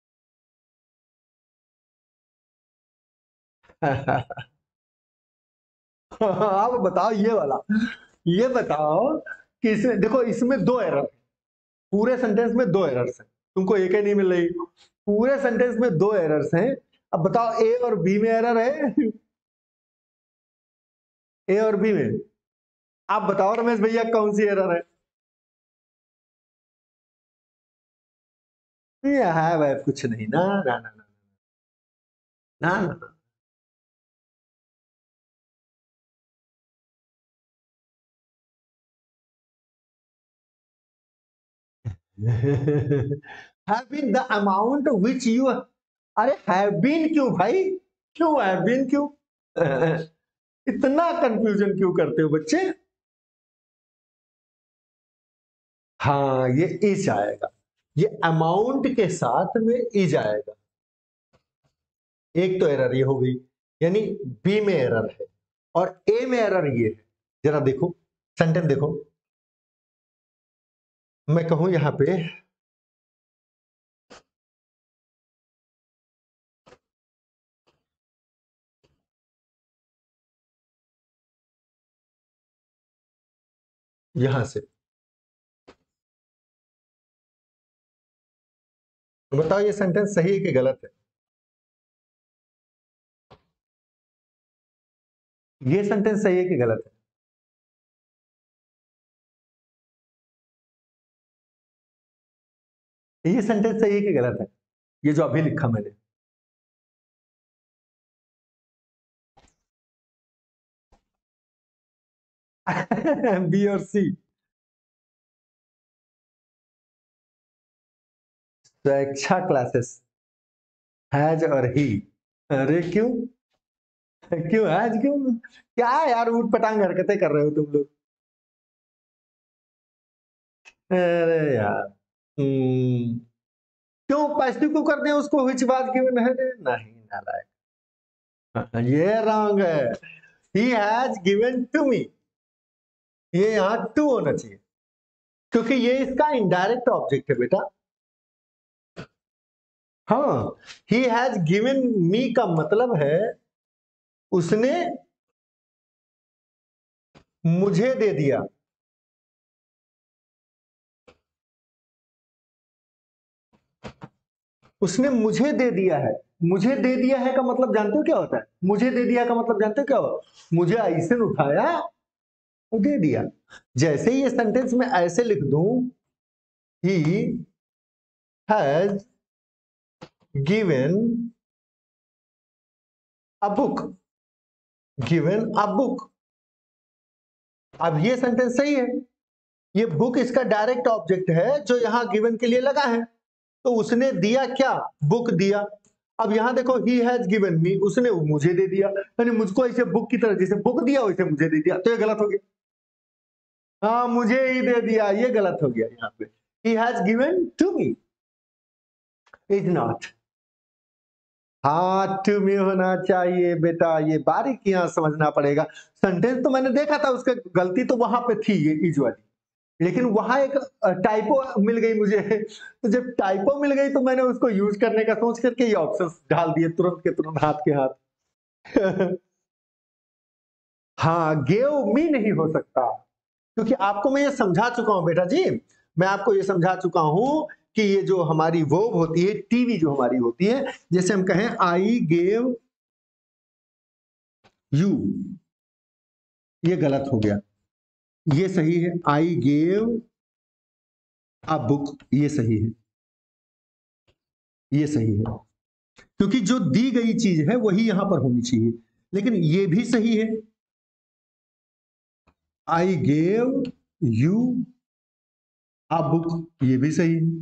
आप बताओ ये वाला. ये बताओ कि इसमें देखो, इसमें दो एरर. पूरे सेंटेंस में दो एरर्स हैं. तुमको एक ही नहीं मिल रही. पूरे सेंटेंस में दो एरर्स हैं. अब बताओ ए और बी में एरर है. ए और बी में. आप बताओ रमेश भैया, कौन सी एरर है? ये है भाई, कुछ नहीं. ना ना ना ना ना ना, ना. have been the amount which you. अरे have been क्यों भाई? क्यों have been क्यों? इतना कंफ्यूजन क्यों करते हो बच्चे? हाँ, ये इज आएगा. ये अमाउंट के साथ में इज आएगा. एक तो एरर ये हो गई, यानी बी में एरर है, और ए में एरर ये है. जरा देखो सेंटेंस देखो. मैं कहूं यहां पे यहां से, तो बताओ ये सेंटेंस सही है कि गलत है? ये सेंटेंस सही है कि गलत है? ये सेंटेंस सही है कि गलत है? ये जो अभी लिखा मैंने. बी और सी. स्वेच्छा क्लासेस. हैज और ही. अरे क्यों? क्यों हैज क्यों? क्या यार ऊट पटांग हरकतें कर रहे हो तुम लोग. अरे यार. क्यों पॉजिटिव क्यों करते हैं उसको? which was given है? नहीं नालायक. ये रॉन्ग है. He has given to me. ये यहां टू होना चाहिए, क्योंकि ये इसका इनडायरेक्ट ऑब्जेक्ट है बेटा. हाँ, ही हैज गिवन मी का मतलब है उसने मुझे दे दिया, उसने मुझे दे दिया है। मुझे दे दिया है का मतलब जानते हो क्या होता है? मुझे दे दिया का मतलब जानते हो क्या होता है? मुझे ऐसे उठाया और दे दिया। जैसे ही ये सेंटेंस में ऐसे लिख दूं, he has given a book, given a book. अब ये सेंटेंस सही है, ये बुक इसका डायरेक्ट ऑब्जेक्ट है जो यहां गिवन के लिए लगा है। तो उसने दिया क्या? बुक दिया। अब यहां देखो, ही हैज गिवन मी, उसने मुझे दे दिया, यानी मुझको ऐसे बुक की तरह जैसे बुक दिया वैसे मुझे दे दिया, तो ये गलत हो गया। हाँ, मुझे ही दे दिया, ये गलत हो गया। यहाँ पे he has given to me is not. हाँ, टू मी होना चाहिए बेटा, ये बारीकियां समझना पड़ेगा। सेंटेंस तो मैंने देखा था, उसका गलती तो वहां पे थी, ये इज वाली, लेकिन वहां एक टाइपो मिल गई मुझे। तो जब टाइपो मिल गई तो मैंने उसको यूज करने का सोच करके ये ऑप्शंस डाल दिए तुरंत के तुरंत, हाथ के हाथ। हाँ, गेव मी नहीं हो सकता, क्योंकि आपको मैं ये समझा चुका हूं बेटा जी, मैं आपको ये समझा चुका हूं कि ये जो हमारी वर्ब होती है, टीवी जो हमारी होती है, जैसे हम कहें आई गेव यू, ये गलत हो गया, ये सही है। आई गेव अ बुक, ये सही है, ये सही है, क्योंकि जो दी गई चीज है वही यहां पर होनी चाहिए। लेकिन ये भी सही है, I gave you a book, ये भी सही है।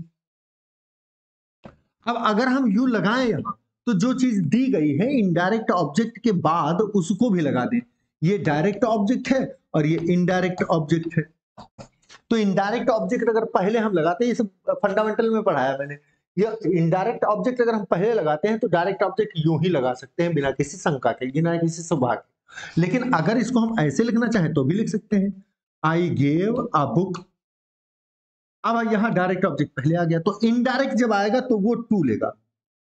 अब अगर हम यू लगाएं यहां, तो जो चीज दी गई है इनडायरेक्ट ऑब्जेक्ट के बाद उसको भी लगा दें। ये डायरेक्ट ऑब्जेक्ट है और ये इनडायरेक्ट ऑब्जेक्ट है। तो इनडायरेक्ट ऑब्जेक्ट अगर पहले हम लगाते हैं, ये सब फंडामेंटल में पढ़ाया मैंने, ये इनडायरेक्ट ऑब्जेक्ट अगर हम पहले लगाते हैं तो डायरेक्ट ऑब्जेक्ट यूं ही लगा सकते हैं, बिना किसी शंका के, बिना किसी सुबह के। लेकिन अगर इसको हम ऐसे लिखना चाहें तो भी लिख सकते हैं, आई गेव अ बुक। अब यहां डायरेक्ट ऑब्जेक्ट पहले आ गया, तो इनडायरेक्ट जब आएगा तो वो टू लेगा।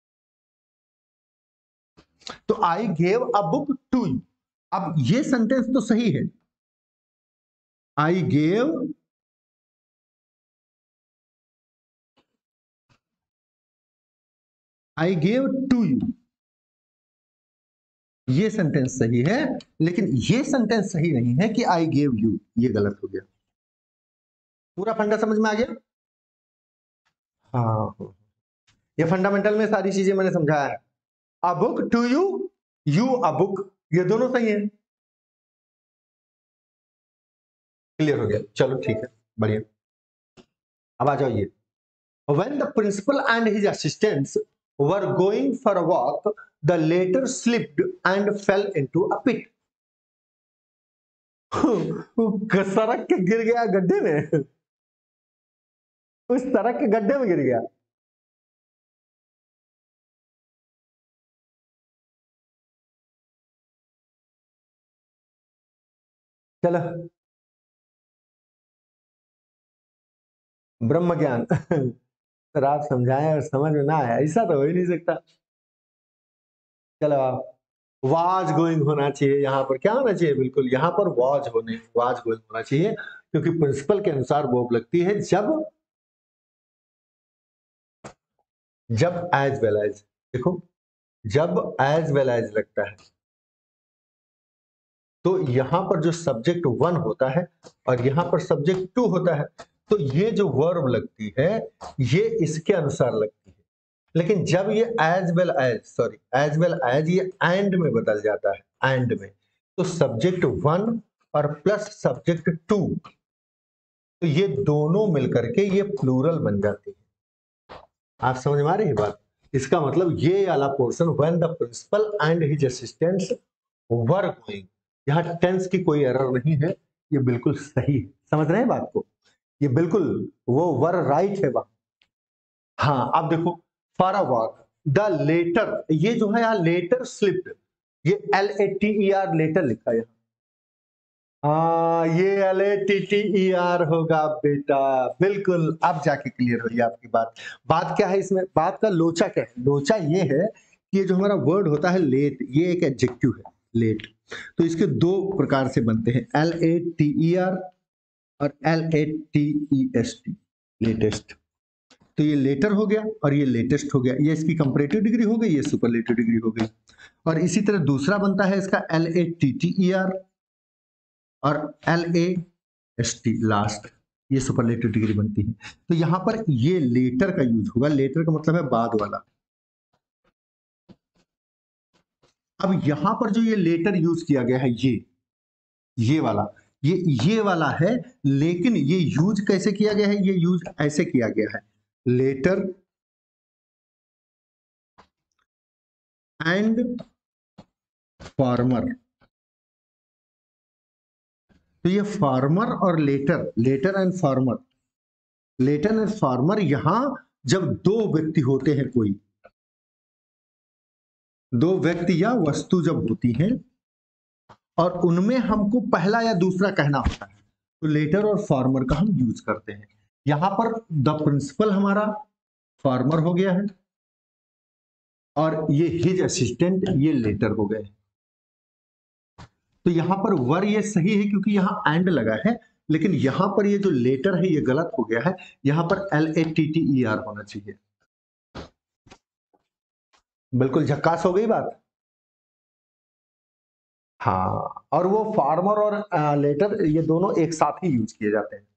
तो I gave a book to you, अब ये सेंटेंस तो सही है, आई गेव टू यू, ये सेंटेंस सही है। लेकिन ये सेंटेंस सही नहीं है कि आई गेव यू, ये गलत हो गया। पूरा फंडा समझ में आ गया? हाँ, ये फंडामेंटल में सारी चीजें मैंने समझाया है। A book to you, you a book, ये दोनों सही है। क्लियर हो गया? चलो ठीक है, बढ़िया। अब आ जाओ ये, when the principal and his assistants were going for a walk, the latter slipped and fell into a pit. सड़क के गिर गया गड्ढे में, उस सड़क के गड्ढे में गिर गया। चलो, ब्रह्म ज्ञान। सर आप समझाएं और समझ में ना आया, ऐसा तो हो ही नहीं सकता। चलो, आप वाज गोइंग होना चाहिए, यहाँ पर क्या होना चाहिए? बिल्कुल यहाँ पर वाज होने, वाज गोइंग होना चाहिए, क्योंकि प्रिंसिपल के अनुसार वो लगती है जब एज वेल एज, देखो जब एज वेल एज लगता है तो यहां पर जो सब्जेक्ट वन होता है और यहां पर सब्जेक्ट टू होता है, तो ये जो वर्ब लगती है ये इसके अनुसार लगती है। लेकिन जब ये एज वेल एज ये एंड में बदल जाता है, एंड में, तो सब्जेक्ट वन और प्लस सब्जेक्ट टू, तो ये दोनों मिलकर के ये प्लूरल बन जाती है। आप समझ में आ रही है बात? इसका मतलब ये वाला portion, when the principal and his assistants were going, यहाँ टेंस की कोई एरर नहीं है, ये बिल्कुल सही है। समझ रहे हैं बात को? ये बिल्कुल वो वर राइट है वहां। हाँ, अब देखो, for a walk, the latter, ये जो है यहाँ लेटर स्लिप्ड, ये LATER लेटर लिखा है। हाँ, ये LATTER होगा बेटा, बिल्कुल। अब जाके क्लियर हुई आपकी बात। बात क्या है इसमें? बात का लोचा क्या है? लोचा ये है कि ये जो हमारा वर्ड होता है लेट, ये एक एडजेक्टिव है, लेट। तो इसके दो प्रकार से बनते हैं, LATER और LATEST, लेटेस्ट। तो ये लेटर हो गया और ये लेटेस्ट हो गया, ये इसकी कंपैरेटिव डिग्री हो गई, ये सुपरलेटिव डिग्री हो गई। और इसी तरह दूसरा बनता है इसका LATTER और LAST लास्ट, ये सुपरलेटिव डिग्री बनती है। तो यहां पर ये लेटर का यूज होगा, लेटर का मतलब है बाद वाला। अब यहां पर जो ये लेटर यूज किया गया है, ये वाला, ये वाला है, लेकिन ये यूज कैसे किया गया है, ये यूज ऐसे किया गया है, लेटर एंड फार्मर। तो ये फार्मर और latter, latter and former, latter and former, यहां जब दो व्यक्ति होते हैं, कोई दो व्यक्ति या वस्तु जब होती हैं और उनमें हमको पहला या दूसरा कहना होता है, तो लेटर और फार्मर का हम यूज करते हैं। यहां पर द प्रिंसिपल हमारा फार्मर हो गया है और ये हिज असिस्टेंट ये लेटर हो गए। तो यहां पर वर ये सही है क्योंकि यहां एंड लगा है, लेकिन यहां पर ये जो लेटर है ये गलत हो गया है, यहां पर LATTER होना चाहिए। बिल्कुल झक्कास हो गई बात। हाँ, और वो फार्मर और लेटर ये दोनों एक साथ ही यूज किए जाते हैं।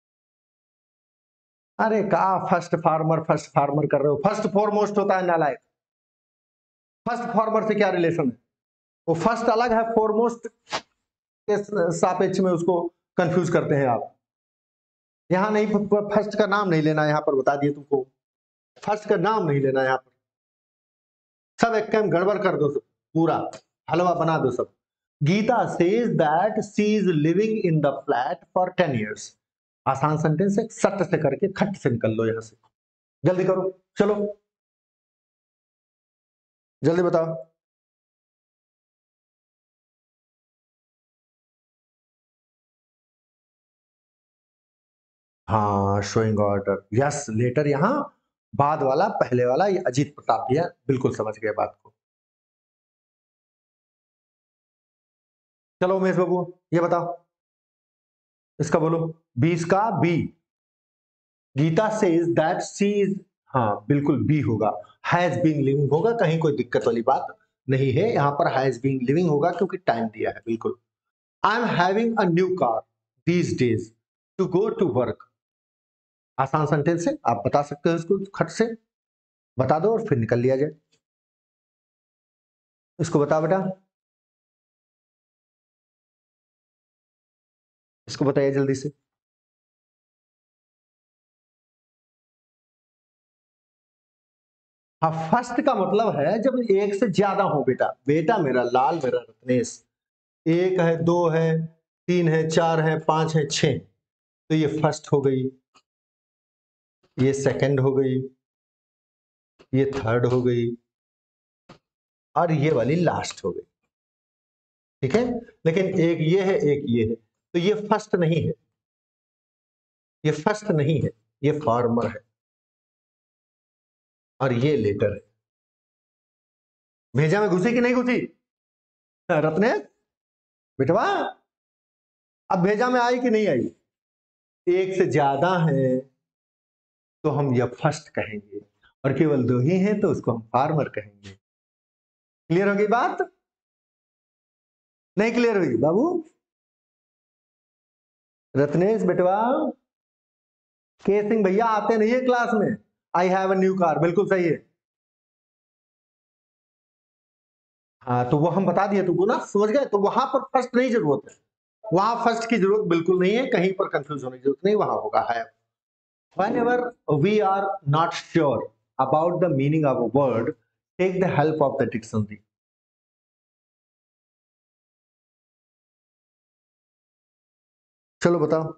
अरे कहा फर्स्ट फार्मर कर रहे हो, फर्स्ट फॉरमोस्ट होता है नालायक। फर्स्ट फार्मर से क्या रिलेशन है? वो फर्स्ट अलग है, फॉरमोस्ट के सापेक्ष में उसको कंफ्यूज करते हैं आप। यहां नहीं, फर्स्ट का नाम नहीं लेना, यहां पर बता दिए तुमको, फर्स्ट का नाम नहीं लेना यहां पर। सब एक काम गड़बड़ कर दो, सब पूरा हलवा बना दो सब। Geeta says that she is living in the flat for 10 years। आसान सेंटेंस है, सट से करके खट से निकल लो यहां से, जल्दी करो, चलो जल्दी बताओ। हाँ, शोइंग ऑर्डर, यस, लेटर यहां बाद वाला, पहले वाला ये अजीत प्रताप भैया बिल्कुल समझ गए बात को। चलो उमेश बाबू ये बताओ, इसका बोलो, 20 का B. Geeta says that she is, हाँ बिल्कुल बी होगा, हैज बीन लिविंग होगा, कहीं कोई दिक्कत वाली बात नहीं है, यहां पर हैज बीन लिविंग होगा क्योंकि टाइम दिया है, बिल्कुल। I am having a new car these days to go to work. आसान सेंटेंस है, आप बता सकते हो इसको खट से, बता दो और फिर निकल लिया जाए। इसको बता बेटा, इसको बताइए जल्दी से। हाँ, फर्स्ट का मतलब है जब एक से ज्यादा हो, बेटा, बेटा मेरा लाल, मेरा रत्नेश, एक है, दो है, तीन है, चार है, पांच है, छह, तो ये फर्स्ट हो गई, ये सेकंड हो गई, ये थर्ड हो गई और ये वाली लास्ट हो गई, ठीक है। लेकिन एक ये है, एक ये है, तो ये फर्स्ट नहीं है, ये फर्स्ट नहीं है, ये फार्मर है और ये लेटर है। भेजा में घुसी कि नहीं घुसी रत्नेश बेटवा? अब भेजा में आई कि नहीं आई? एक से ज्यादा है तो हम यह फर्स्ट कहेंगे और केवल दो ही हैं तो उसको हम फार्मर कहेंगे। क्लियर हो गई बात? नहीं क्लियर हुई बाबू? रत्नेश बेटवा, के सिंह भैया आते नहीं है क्लास में, I have a new car, बिल्कुल सही है। हाँ, तो वो हम बता दिए तुमको ना, समझ गए? तो वहां पर फर्स्ट नहीं जरूरत है, वहां फर्स्ट की जरूरत बिल्कुल नहीं है, कहीं पर कंफ्यूज होने की जरूरत नहीं, वहां होगा है। Whenever we are not sure about the meaning of a word, take the help of the dictionary। चलो बताओ।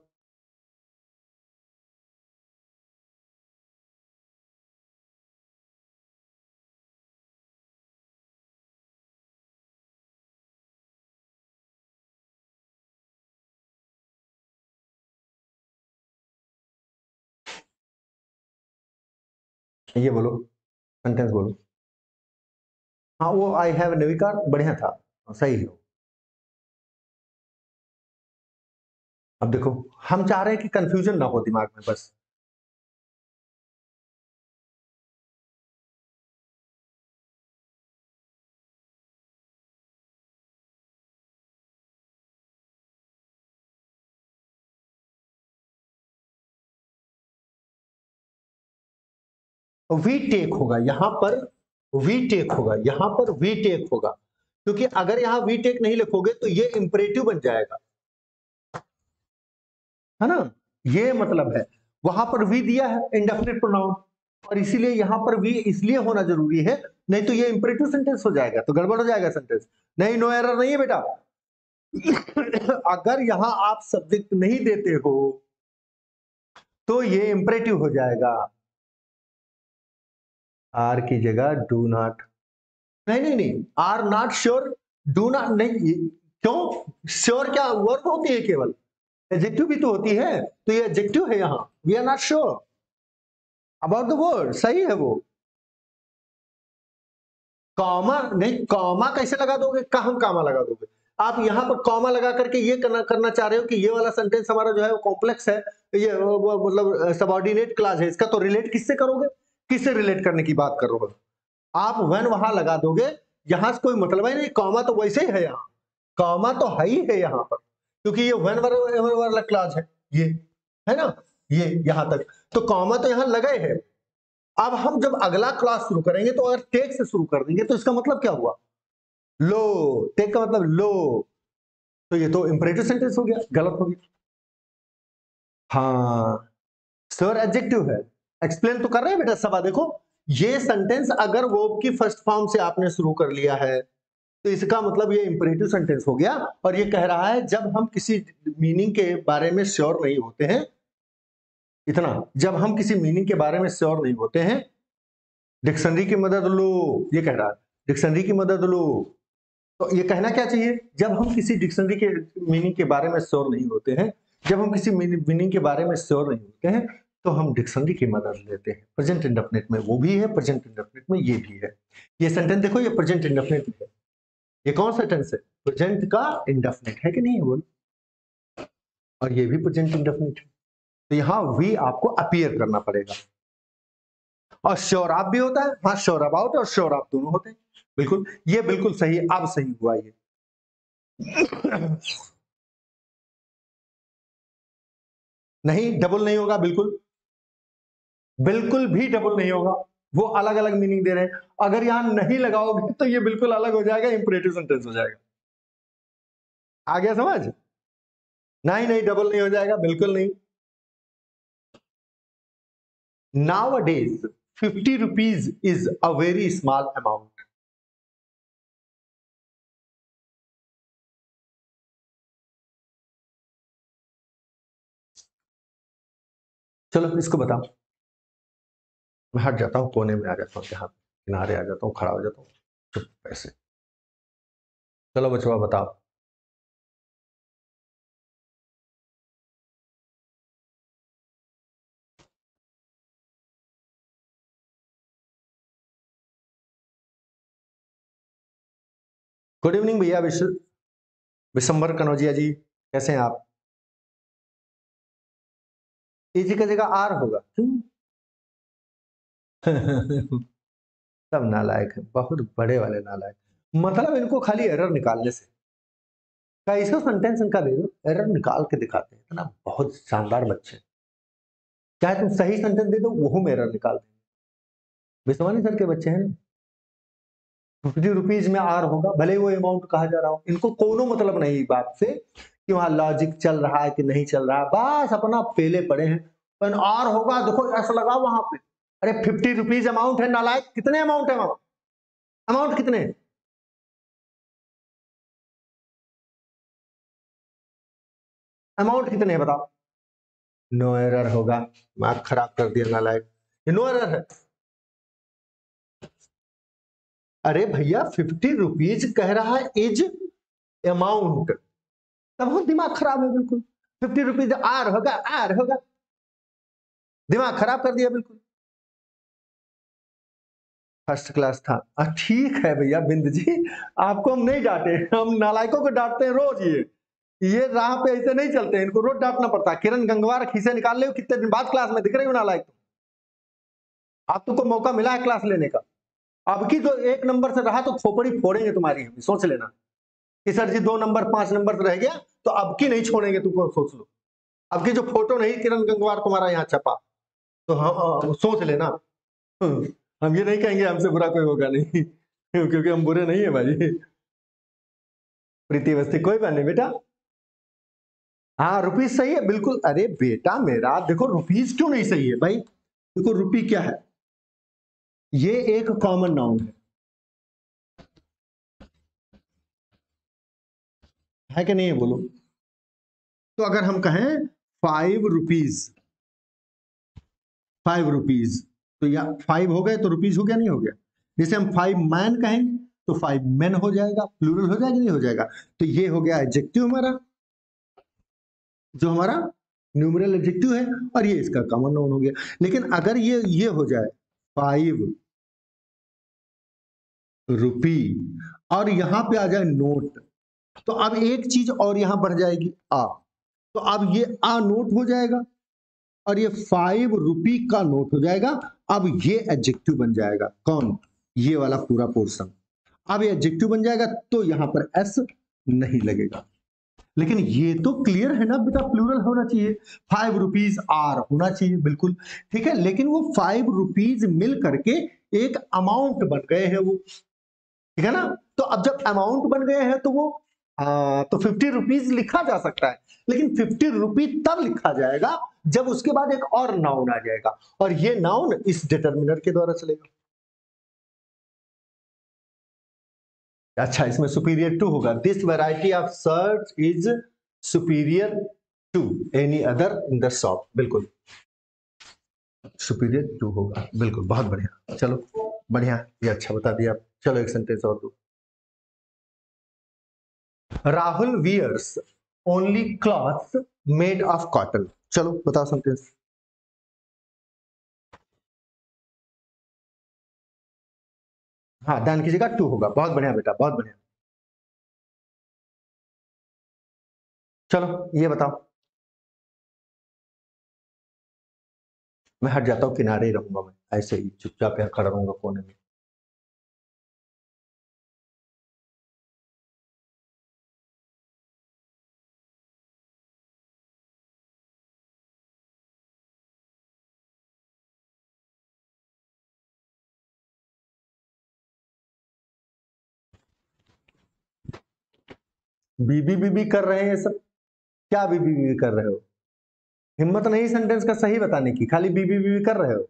ये बोलो, सेंटेंस बोलो। हाँ, वो आई हैव न्यू कार बढ़िया था, सही है। अब देखो, हम चाह रहे हैं कि कंफ्यूजन ना हो दिमाग में, बस वी टेक होगा यहां पर, वी टेक होगा यहां पर, वी टेक होगा, क्योंकि अगर यहां वी टेक नहीं लिखोगे तो ये इंपरेटिव बन जाएगा, है ना। ये मतलब है, वहां पर वी दिया है इंडेफिनिट प्रोनाउन, और इसीलिए यहां पर वी इसलिए होना जरूरी है, नहीं तो ये इंपरेटिव सेंटेंस हो जाएगा, तो गड़बड़ हो जाएगा सेंटेंस। नहीं, नो एरर नहीं है बेटा। अगर यहां आप सब्जेक्ट नहीं देते हो तो ये इंपरेटिव हो जाएगा, आर की जगह डू नॉट। नहीं नहीं नहीं, are not sure, do not नहीं, क्यों, श्योर क्या वर्ब होती है केवल, एडजेक्टिव भी तो होती है, तो ये एडजेक्टिव है यहां, we are not sure about the word, सही है वो। कॉमा नहीं, कॉमा कैसे लगा दोगे, कहां कॉमा लगा दोगे, आप यहां पर कॉमा लगा करके ये करना चाह रहे हो कि ये वाला सेंटेंस हमारा जो है वो कॉम्प्लेक्स है, ये मतलब सबऑर्डिनेट क्लॉज है, इसका तो रिलेट किससे करोगे, किससे रिलेट करने की बात कर रहे हो आप, व्हेन वहां लगा दोगे, यहां से कोई मतलब ही नहीं, कॉमा तो वैसे ही है यहाँ, कॉमा तो है ही है यहाँ पर, क्योंकि ये व्हेन वाला क्लॉज है, ये है ना, ये यहां तक, तो कॉमा तो यहां लगे है। अब हम जब अगला क्लास शुरू करेंगे तो अगर टेक से शुरू कर देंगे तो इसका मतलब क्या हुआ, लो, टेक का मतलब लो, तो ये तो इंपरेटिव सेंटेंस हो गया, गलत हो गया। हाँ, सर एडजेक्टिव है, एक्सप्लेन तो कर रहे हैं बेटा सबा, देखो ये सेंटेंस अगर वर्ब की फर्स्ट फॉर्म से आपने शुरू कर लिया है तो इसका मतलब ये इंपरेटिव सेंटेंस हो गया, और ये कह रहा है जब हम किसी मीनिंग के बारे में श्योर नहीं होते हैं, इतना, जब हम किसी मीनिंग के बारे में श्योर नहीं होते हैं, डिक्शनरी की मदद लो, ये कह रहा है डिक्शनरी की मदद लो, तो ये कहना क्या चाहिए, जब हम किसी डिक्शनरी के मीनिंग के बारे में श्योर नहीं होते हैं, जब हम किसी मीनिंग के बारे में श्योर नहीं होते हैं तो हम डिक्शनरी की मदद लेते हैं। प्रेजेंट इंडेफिनिट में वो भी है, प्रेजेंट इंडेफिनिट में ये भी है। ये सेंटेंस देखो, ये प्रेजेंट इंडेफिनिट है, ये कौन सा टेंस है, प्रेजेंट का इंडेफिनिट है कि नहीं है बोल, और ये भी प्रेजेंट इंडेफिनिट है, तो यहां वी आपको अपीयर करना पड़ेगा। और श्योर आप भी होता है, हाँ श्योर अबाउट और श्योर आप दोनों होते हैं, बिल्कुल, ये बिल्कुल सही, अब सही हुआ ये। नहीं, डबल नहीं होगा, बिल्कुल बिल्कुल भी डबल नहीं होगा, वो अलग अलग मीनिंग दे रहे हैं, अगर यहां नहीं लगाओगे तो ये बिल्कुल अलग हो जाएगा, इंपरेटिव सेंटेंस हो जाएगा। आ गया समझ, नहीं नहीं डबल नहीं हो जाएगा, बिल्कुल नहीं। Nowadays 50 rupees is a very small amount. चलो इसको बताओ, मैं हट जाता हूँ, कोने में आ जाता हूँ, यहाँ किनारे आ जाता हूँ, खड़ा हो जाता हूँ, चुप ऐसे। चलो बचवा बताओ। गुड इवनिंग भैया, विशंबर कनौजिया जी, कैसे हैं आप। ए जी का जगह आर होगा, सब नालायक है, बहुत बड़े वाले नालायक, मतलब इनको खाली एरर निकालने से, कैसा सेंटेंस इनका दे दो एरर निकाल के दिखाते हैं, इतना बहुत शानदार बच्चे, चाहे तुम सही सेंटेंस दे दो वो में एरर निकाल देंगे, विश्वानी सर के बच्चे हैं ना। 50 रुपीज में आर होगा, भले वो अमाउंट कहा जा रहा हो, इनको कोनो मतलब नहीं बात से कि वहां लॉजिक चल रहा है कि नहीं चल रहा है, बस अपना पेले पड़े हैं, पर आर होगा, देखो ऐसा लगा वहां पे, अरे 50 रुपीज अमाउंट है नालायक, कितने अमाउंट है वहां, अमाउंट कितने, अमाउंट कितने हैं बताओ, नो एरर होगा, मार्क खराब कर दिया नालायक, ये नो एरर है। अरे भैया 50 रुपीज कह रहा है इज अमाउंट, तब बहुत दिमाग खराब है बिल्कुल, 50 रुपीज आर होगा, आर होगा, दिमाग खराब कर दिया बिल्कुल। फर्स्ट क्लास था, ठीक है भैया बिंद जी, आपको हम नहीं डांटे, हम नालायकों को डांटते हैं रोज, ये ये राह पे ऐसे नहीं चलते हैं, इनको रोज डांटना पड़ता है। किरण गंगवार खीसे निकाल ले, कितने दिन बाद क्लास में दिख रही हो नालायक तुम। अब तुमको मौका मिला है क्लास लेने का, अब की जो 1 नंबर से रहा तो खोपड़ी फोड़ेंगे तुम्हारी, सोच लेना कि सर जी 2 नंबर 5 नंबर से रह गया तो अब की नहीं छोड़ेंगे तुमको, सोच लो। अब की जो फोटो नहीं किरण गंगवार तुम्हारा यहाँ छपा तो हाँ सोच लेना। हम ये नहीं कहेंगे हमसे बुरा कोई होगा नहीं क्योंकि हम बुरे नहीं है भाई। प्रीति अवस्थी कोई बात नहीं बेटा। हाँ रुपीज सही है बिल्कुल। अरे बेटा मेरा देखो रुपीज क्यों नहीं सही है भाई, देखो रुपी क्या है, ये एक कॉमन नाउन है कि नहीं है बोलो। तो अगर हम कहें 5 रुपीज, 5 रुपीज तो या 5 हो गए तो रुपीज हो गया नहीं हो गया। जैसे हम 5 मैन कहेंगे तो 5 मैन हो जाएगा, प्लूरल हो जाएगा नहीं हो जाएगा। तो ये हो गया एडजेक्टिव हमारा, जो हमारा न्यूमरल एडजेक्टिव है, और ये इसका कॉमन नाउन हो गया। लेकिन अगर ये हो जाए 5 रुपी और यहां पे आ जाए नोट, तो अब एक चीज और यहां बढ़ जाएगी आ, तो अब ये आ नोट हो जाएगा और ये 5 रुपी का नोट हो जाएगा। अब ये एडजेक्टिव बन जाएगा, कौन, ये वाला पूरा पोर्शन। अब ये एडजेक्टिव बन जाएगा तो यहां पर एस नहीं लगेगा। लेकिन ये तो क्लियर है ना बेटा, प्लूरल होना चाहिए, 5 रुपीज आर होना चाहिए बिल्कुल ठीक है। लेकिन वो 5 रुपीज मिल करके एक अमाउंट बन गए हैं वो, ठीक है ना। तो अब जब अमाउंट बन गए हैं तो वो तो 50 रुपीज लिखा जा सकता है, लेकिन 50 रुपी तब लिखा जाएगा जब उसके बाद एक और नाउन आ जाएगा, और ये नाउन इस डिटर्मिनर के द्वारा चलेगा। अच्छा इसमें सुपीरियर टू होगा, this variety of shirt is superior to any other in the shop, बिल्कुल सुपीरियर टू होगा बिल्कुल। बहुत बढ़िया, चलो बढ़िया, ये अच्छा बता दिया। चलो एक सेंटेंस और दो। Rahul wears only clothes made of cotton, चलो बताओ सेंटेंस। हाँ डन कीजिएगा, टू होगा। बहुत बढ़िया बेटा बहुत बढ़िया। चलो ये बताओ। मैं हट जाता हूँ, किनारे ही रहूंगा, मैं ऐसे ही चुपचाप यहाँ खड़ा रहूंगा कोने में। बीबी बीबी कर रहे हैं ये सब, क्या बीबी बीबी कर रहे हो? हिम्मत नहीं सेंटेंस का सही बताने की, खाली बीबी बीबी कर रहे हो।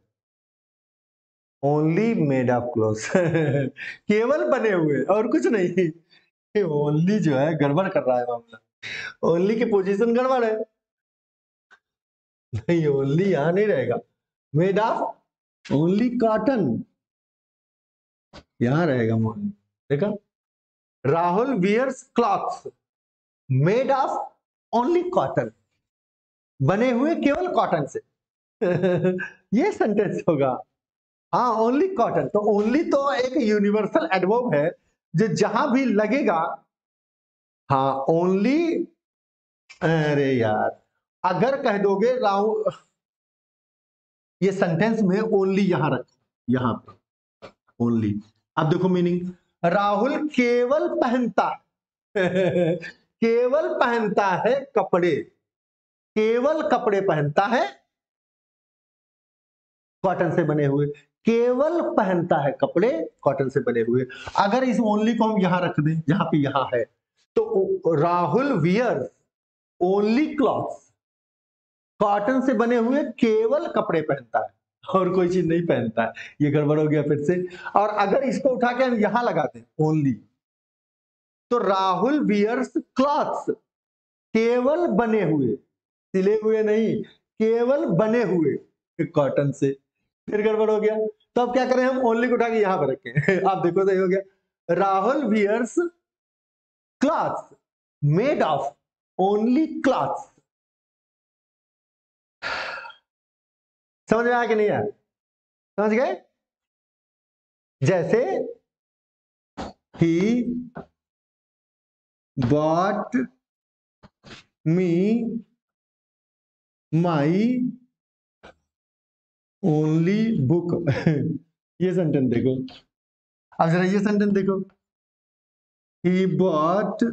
ओनली मेड ऑफ क्लोथ केवल बने हुए और कुछ नहीं। ओनली जो है गड़बड़ कर रहा है मामला, ओनली की पोजीशन गड़बड़ है। नहीं ओनली यहां नहीं रहेगा, मेड ऑफ ओनली कॉटन यहां रहेगा ओनली। देखा, Rahul wears clothes made of only cotton, बने हुए केवल कॉटन से ये सेंटेंस होगा। हाँ ओनली कॉटन, तो ओनली तो एक यूनिवर्सल एडवर्ब है जो जहां भी लगेगा। हाँ ओनली, अरे यार अगर कह दोगे राहुल, ये सेंटेंस में ओनली यहां रखो, यहां पे ओनली। अब देखो मीनिंग, राहुल केवल पहनता केवल पहनता है कपड़े, केवल कपड़े पहनता है कॉटन से बने हुए, केवल पहनता है कपड़े कॉटन से बने हुए। अगर इस ओनली को हम यहां रख दें जहां पे यहां है, तो Rahul wear only clothes, cotton से बने हुए केवल कपड़े पहनता है और कोई चीज नहीं पहनता है, ये गड़बड़ हो गया फिर से। और अगर इसको उठा के हम यहां लगा दें ओनली, तो राहुल वियर्स क्लॉथ्स, केवल बने हुए, सिले हुए नहीं, केवल बने हुए कॉटन से, फिर गड़बड़ हो गया। तो अब क्या करें, हम ओनली को उठा के यहां पर रखें आप देखो सही हो गया, Rahul wears clothes made of only clothes. समझ में आया कि नहीं आया? समझ गए? जैसे ही bought me my only book. ये सेंटेंस देखो, अब जरा ये सेंटेंस देखो, he bought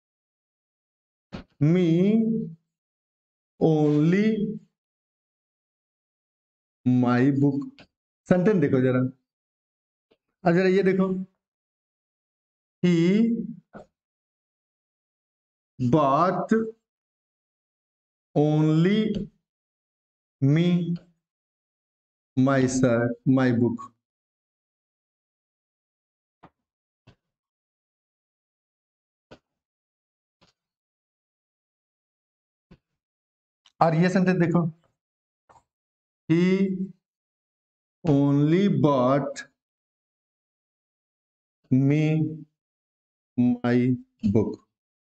me only my book. Sentence देखो जरा, अब जरा ये देखो, he bought only me my book. और ये सेंटेंस देखो, he only bought me my book.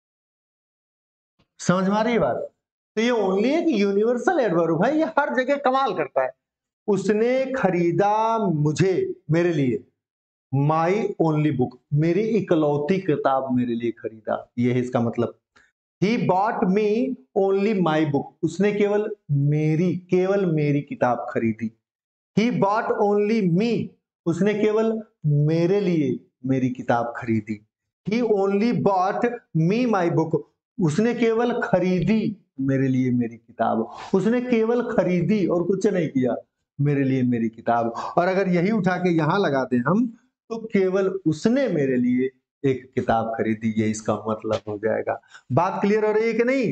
समझ में आ रही है बात? तो ये ओनली एक यूनिवर्सल एडवर्ब है, ये हर जगह कमाल करता है। उसने खरीदा मुझे, मेरे लिए, माई ओनली बुक, मेरी इकलौती किताब मेरे लिए खरीदा, ये है इसका मतलब। He bought me only my book, उसने केवल मेरी किताब खरीदी। ही बॉट ओनली मी, उसने केवल मेरे लिए मेरी किताब खरीदी। He only bought me my book, उसने केवल खरीदी मेरे लिए मेरी किताब। उसने केवल खरीदी और कुछ नहीं किया मेरे लिए मेरी किताब। और अगर यही उठा के यहां लगा दें हम, तो केवल उसने मेरे लिए एक किताब खरीदी, ये इसका मतलब हो जाएगा। बात क्लियर हो रही है कि नहीं?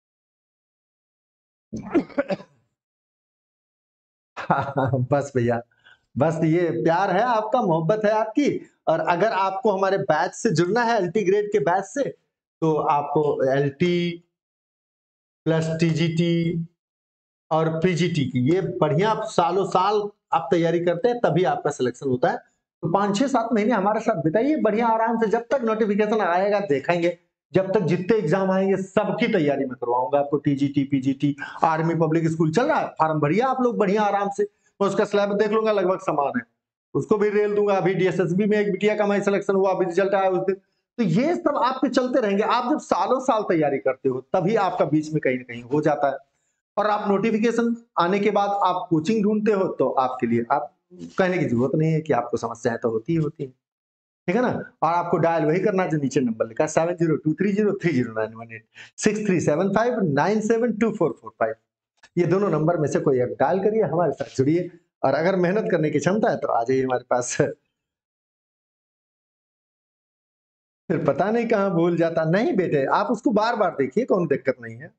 बस भैया, बस ये प्यार है आपका, मोहब्बत है आपकी। और अगर आपको हमारे बैच से जुड़ना है, एलटी ग्रेड के बैच से, तो आपको एलटी प्लस टीजीटी और पीजीटी की ये बढ़िया सालों साल आप तैयारी करते हैं, तभी आपका सिलेक्शन होता है। तो 5-6-7 महीने हमारे साथ बिताइए बढ़िया आराम से, जब तक नोटिफिकेशन आएगा देखेंगे, जब तक जितने एग्जाम आएंगे सबकी तैयारी में करवाऊंगा आपको। TGT, PGT, army public school चल रहा है, फार्म भरिए आप लोग बढ़िया आराम से, मैं उसका स्लैब देख लूंगा, लगभग समान है, उसको भी रेल दूंगा। अभी डीएसएसबी में एक बिटिया का मैं सिलेक्शन हुआ, अभी रिजल्ट आया उस दिन। तो ये सब आपके चलते रहेंगे। आप जब सालों साल तैयारी करते हो तभी आपका बीच में कहीं ना कहीं हो जाता है। और आप नोटिफिकेशन आने के बाद आप कोचिंग ढूंढते हो, तो आपके लिए आप कहने की जरूरत नहीं है कि आपको समस्याएं तो होती ही होती है, ठीक है ना। और आपको डायल वही करना जो नीचे नंबर लिखा है, 7023030918 6375972445। ये दोनों नंबर में से कोई एक डायल करिए, हमारे साथ जुड़िए, और अगर मेहनत करने की क्षमता है तो आ जाइए हमारे पास। फिर पता नहीं कहाँ भूल जाता। नहीं बेटे, आप उसको बार बार देखिए, कोई दिक्कत नहीं है।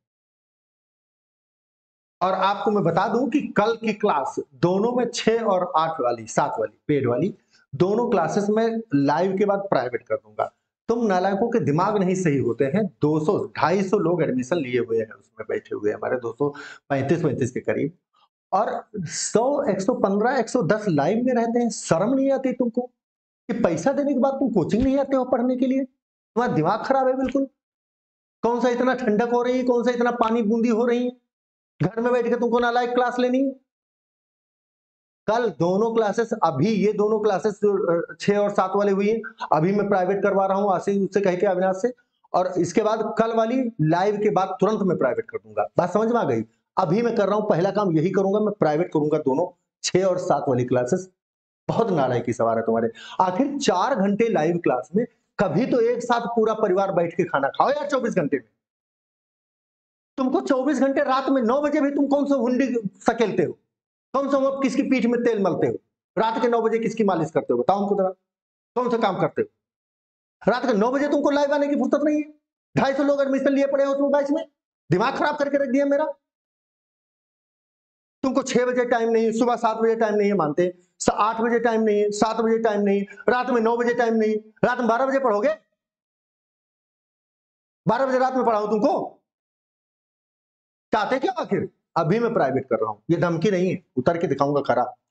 और आपको मैं बता दूं कि कल की क्लास दोनों में 6 और 8 वाली, 7 वाली पेड वाली दोनों क्लासेस में लाइव के बाद प्राइवेट कर दूंगा। तुम नालायकों के दिमाग नहीं सही होते हैं। 200-250 लोग एडमिशन लिए हुए हैं, उसमें बैठे हुए हैं हमारे 235-35 के करीब, और 100, 115, 110 लाइव में रहते हैं। शर्म नहीं आती तुमको कि पैसा देने के बाद तुम कोचिंग नहीं आते हो पढ़ने के लिए? तुम्हारा दिमाग खराब है बिल्कुल। कौन सा इतना ठंडक हो रही है, कौन सा इतना पानी बूंदी हो रही है, घर में बैठ के तुमको नालायक क्लास लेनी है? कल दोनों क्लासेस, अभी ये दोनों क्लासेस जो 6 और 7 वाली हुई है, अभी मैं प्राइवेट करवा रहा हूँ आशीष उससे कह के, अविनाश से। और इसके बाद कल वाली लाइव के बाद तुरंत मैं प्राइवेट कर दूंगा। बात समझ में आ गई? अभी मैं कर रहा हूं, पहला काम यही करूंगा, मैं प्राइवेट करूंगा दोनों 6 और 7 वाली क्लासेस। बहुत नालायकी सवार है तुम्हारे। आखिर 4 घंटे लाइव क्लास में कभी तो एक साथ पूरा परिवार बैठ के खाना खाओ यार 24 घंटे में। तुमको 24 घंटे रात में 9 बजे भी तुम कौन सा हुंडी सकेलते हो? कौन सा वो किसकी पीठ में तेल मलते हो? रात के 9 बजे किसकी मालिश करते हो? बताओ हमको जरा, कौन सा काम करते हो? रात के 9 बजे तुमको लाइव आने की फुर्सत नहीं है। 250 लोग एडमिशन लिए पड़े हो उसमें बैच में, दिमाग खराब करके रख दिया मेरा। तुमको 6 बजे टाइम नहीं, सुबह 7 बजे टाइम नहीं है मानते, 8 बजे टाइम नहीं है, 7 बजे टाइम नहीं, रात में 9 बजे टाइम नहीं, रात में 12 बजे पढ़ोगे? 12 बजे रात में पढ़ाऊं तुमको? चाहते क्या आखिर? अभी मैं प्राइवेट कर रहा हूं, ये धमकी नहीं है, उतर के दिखाऊंगा खरा।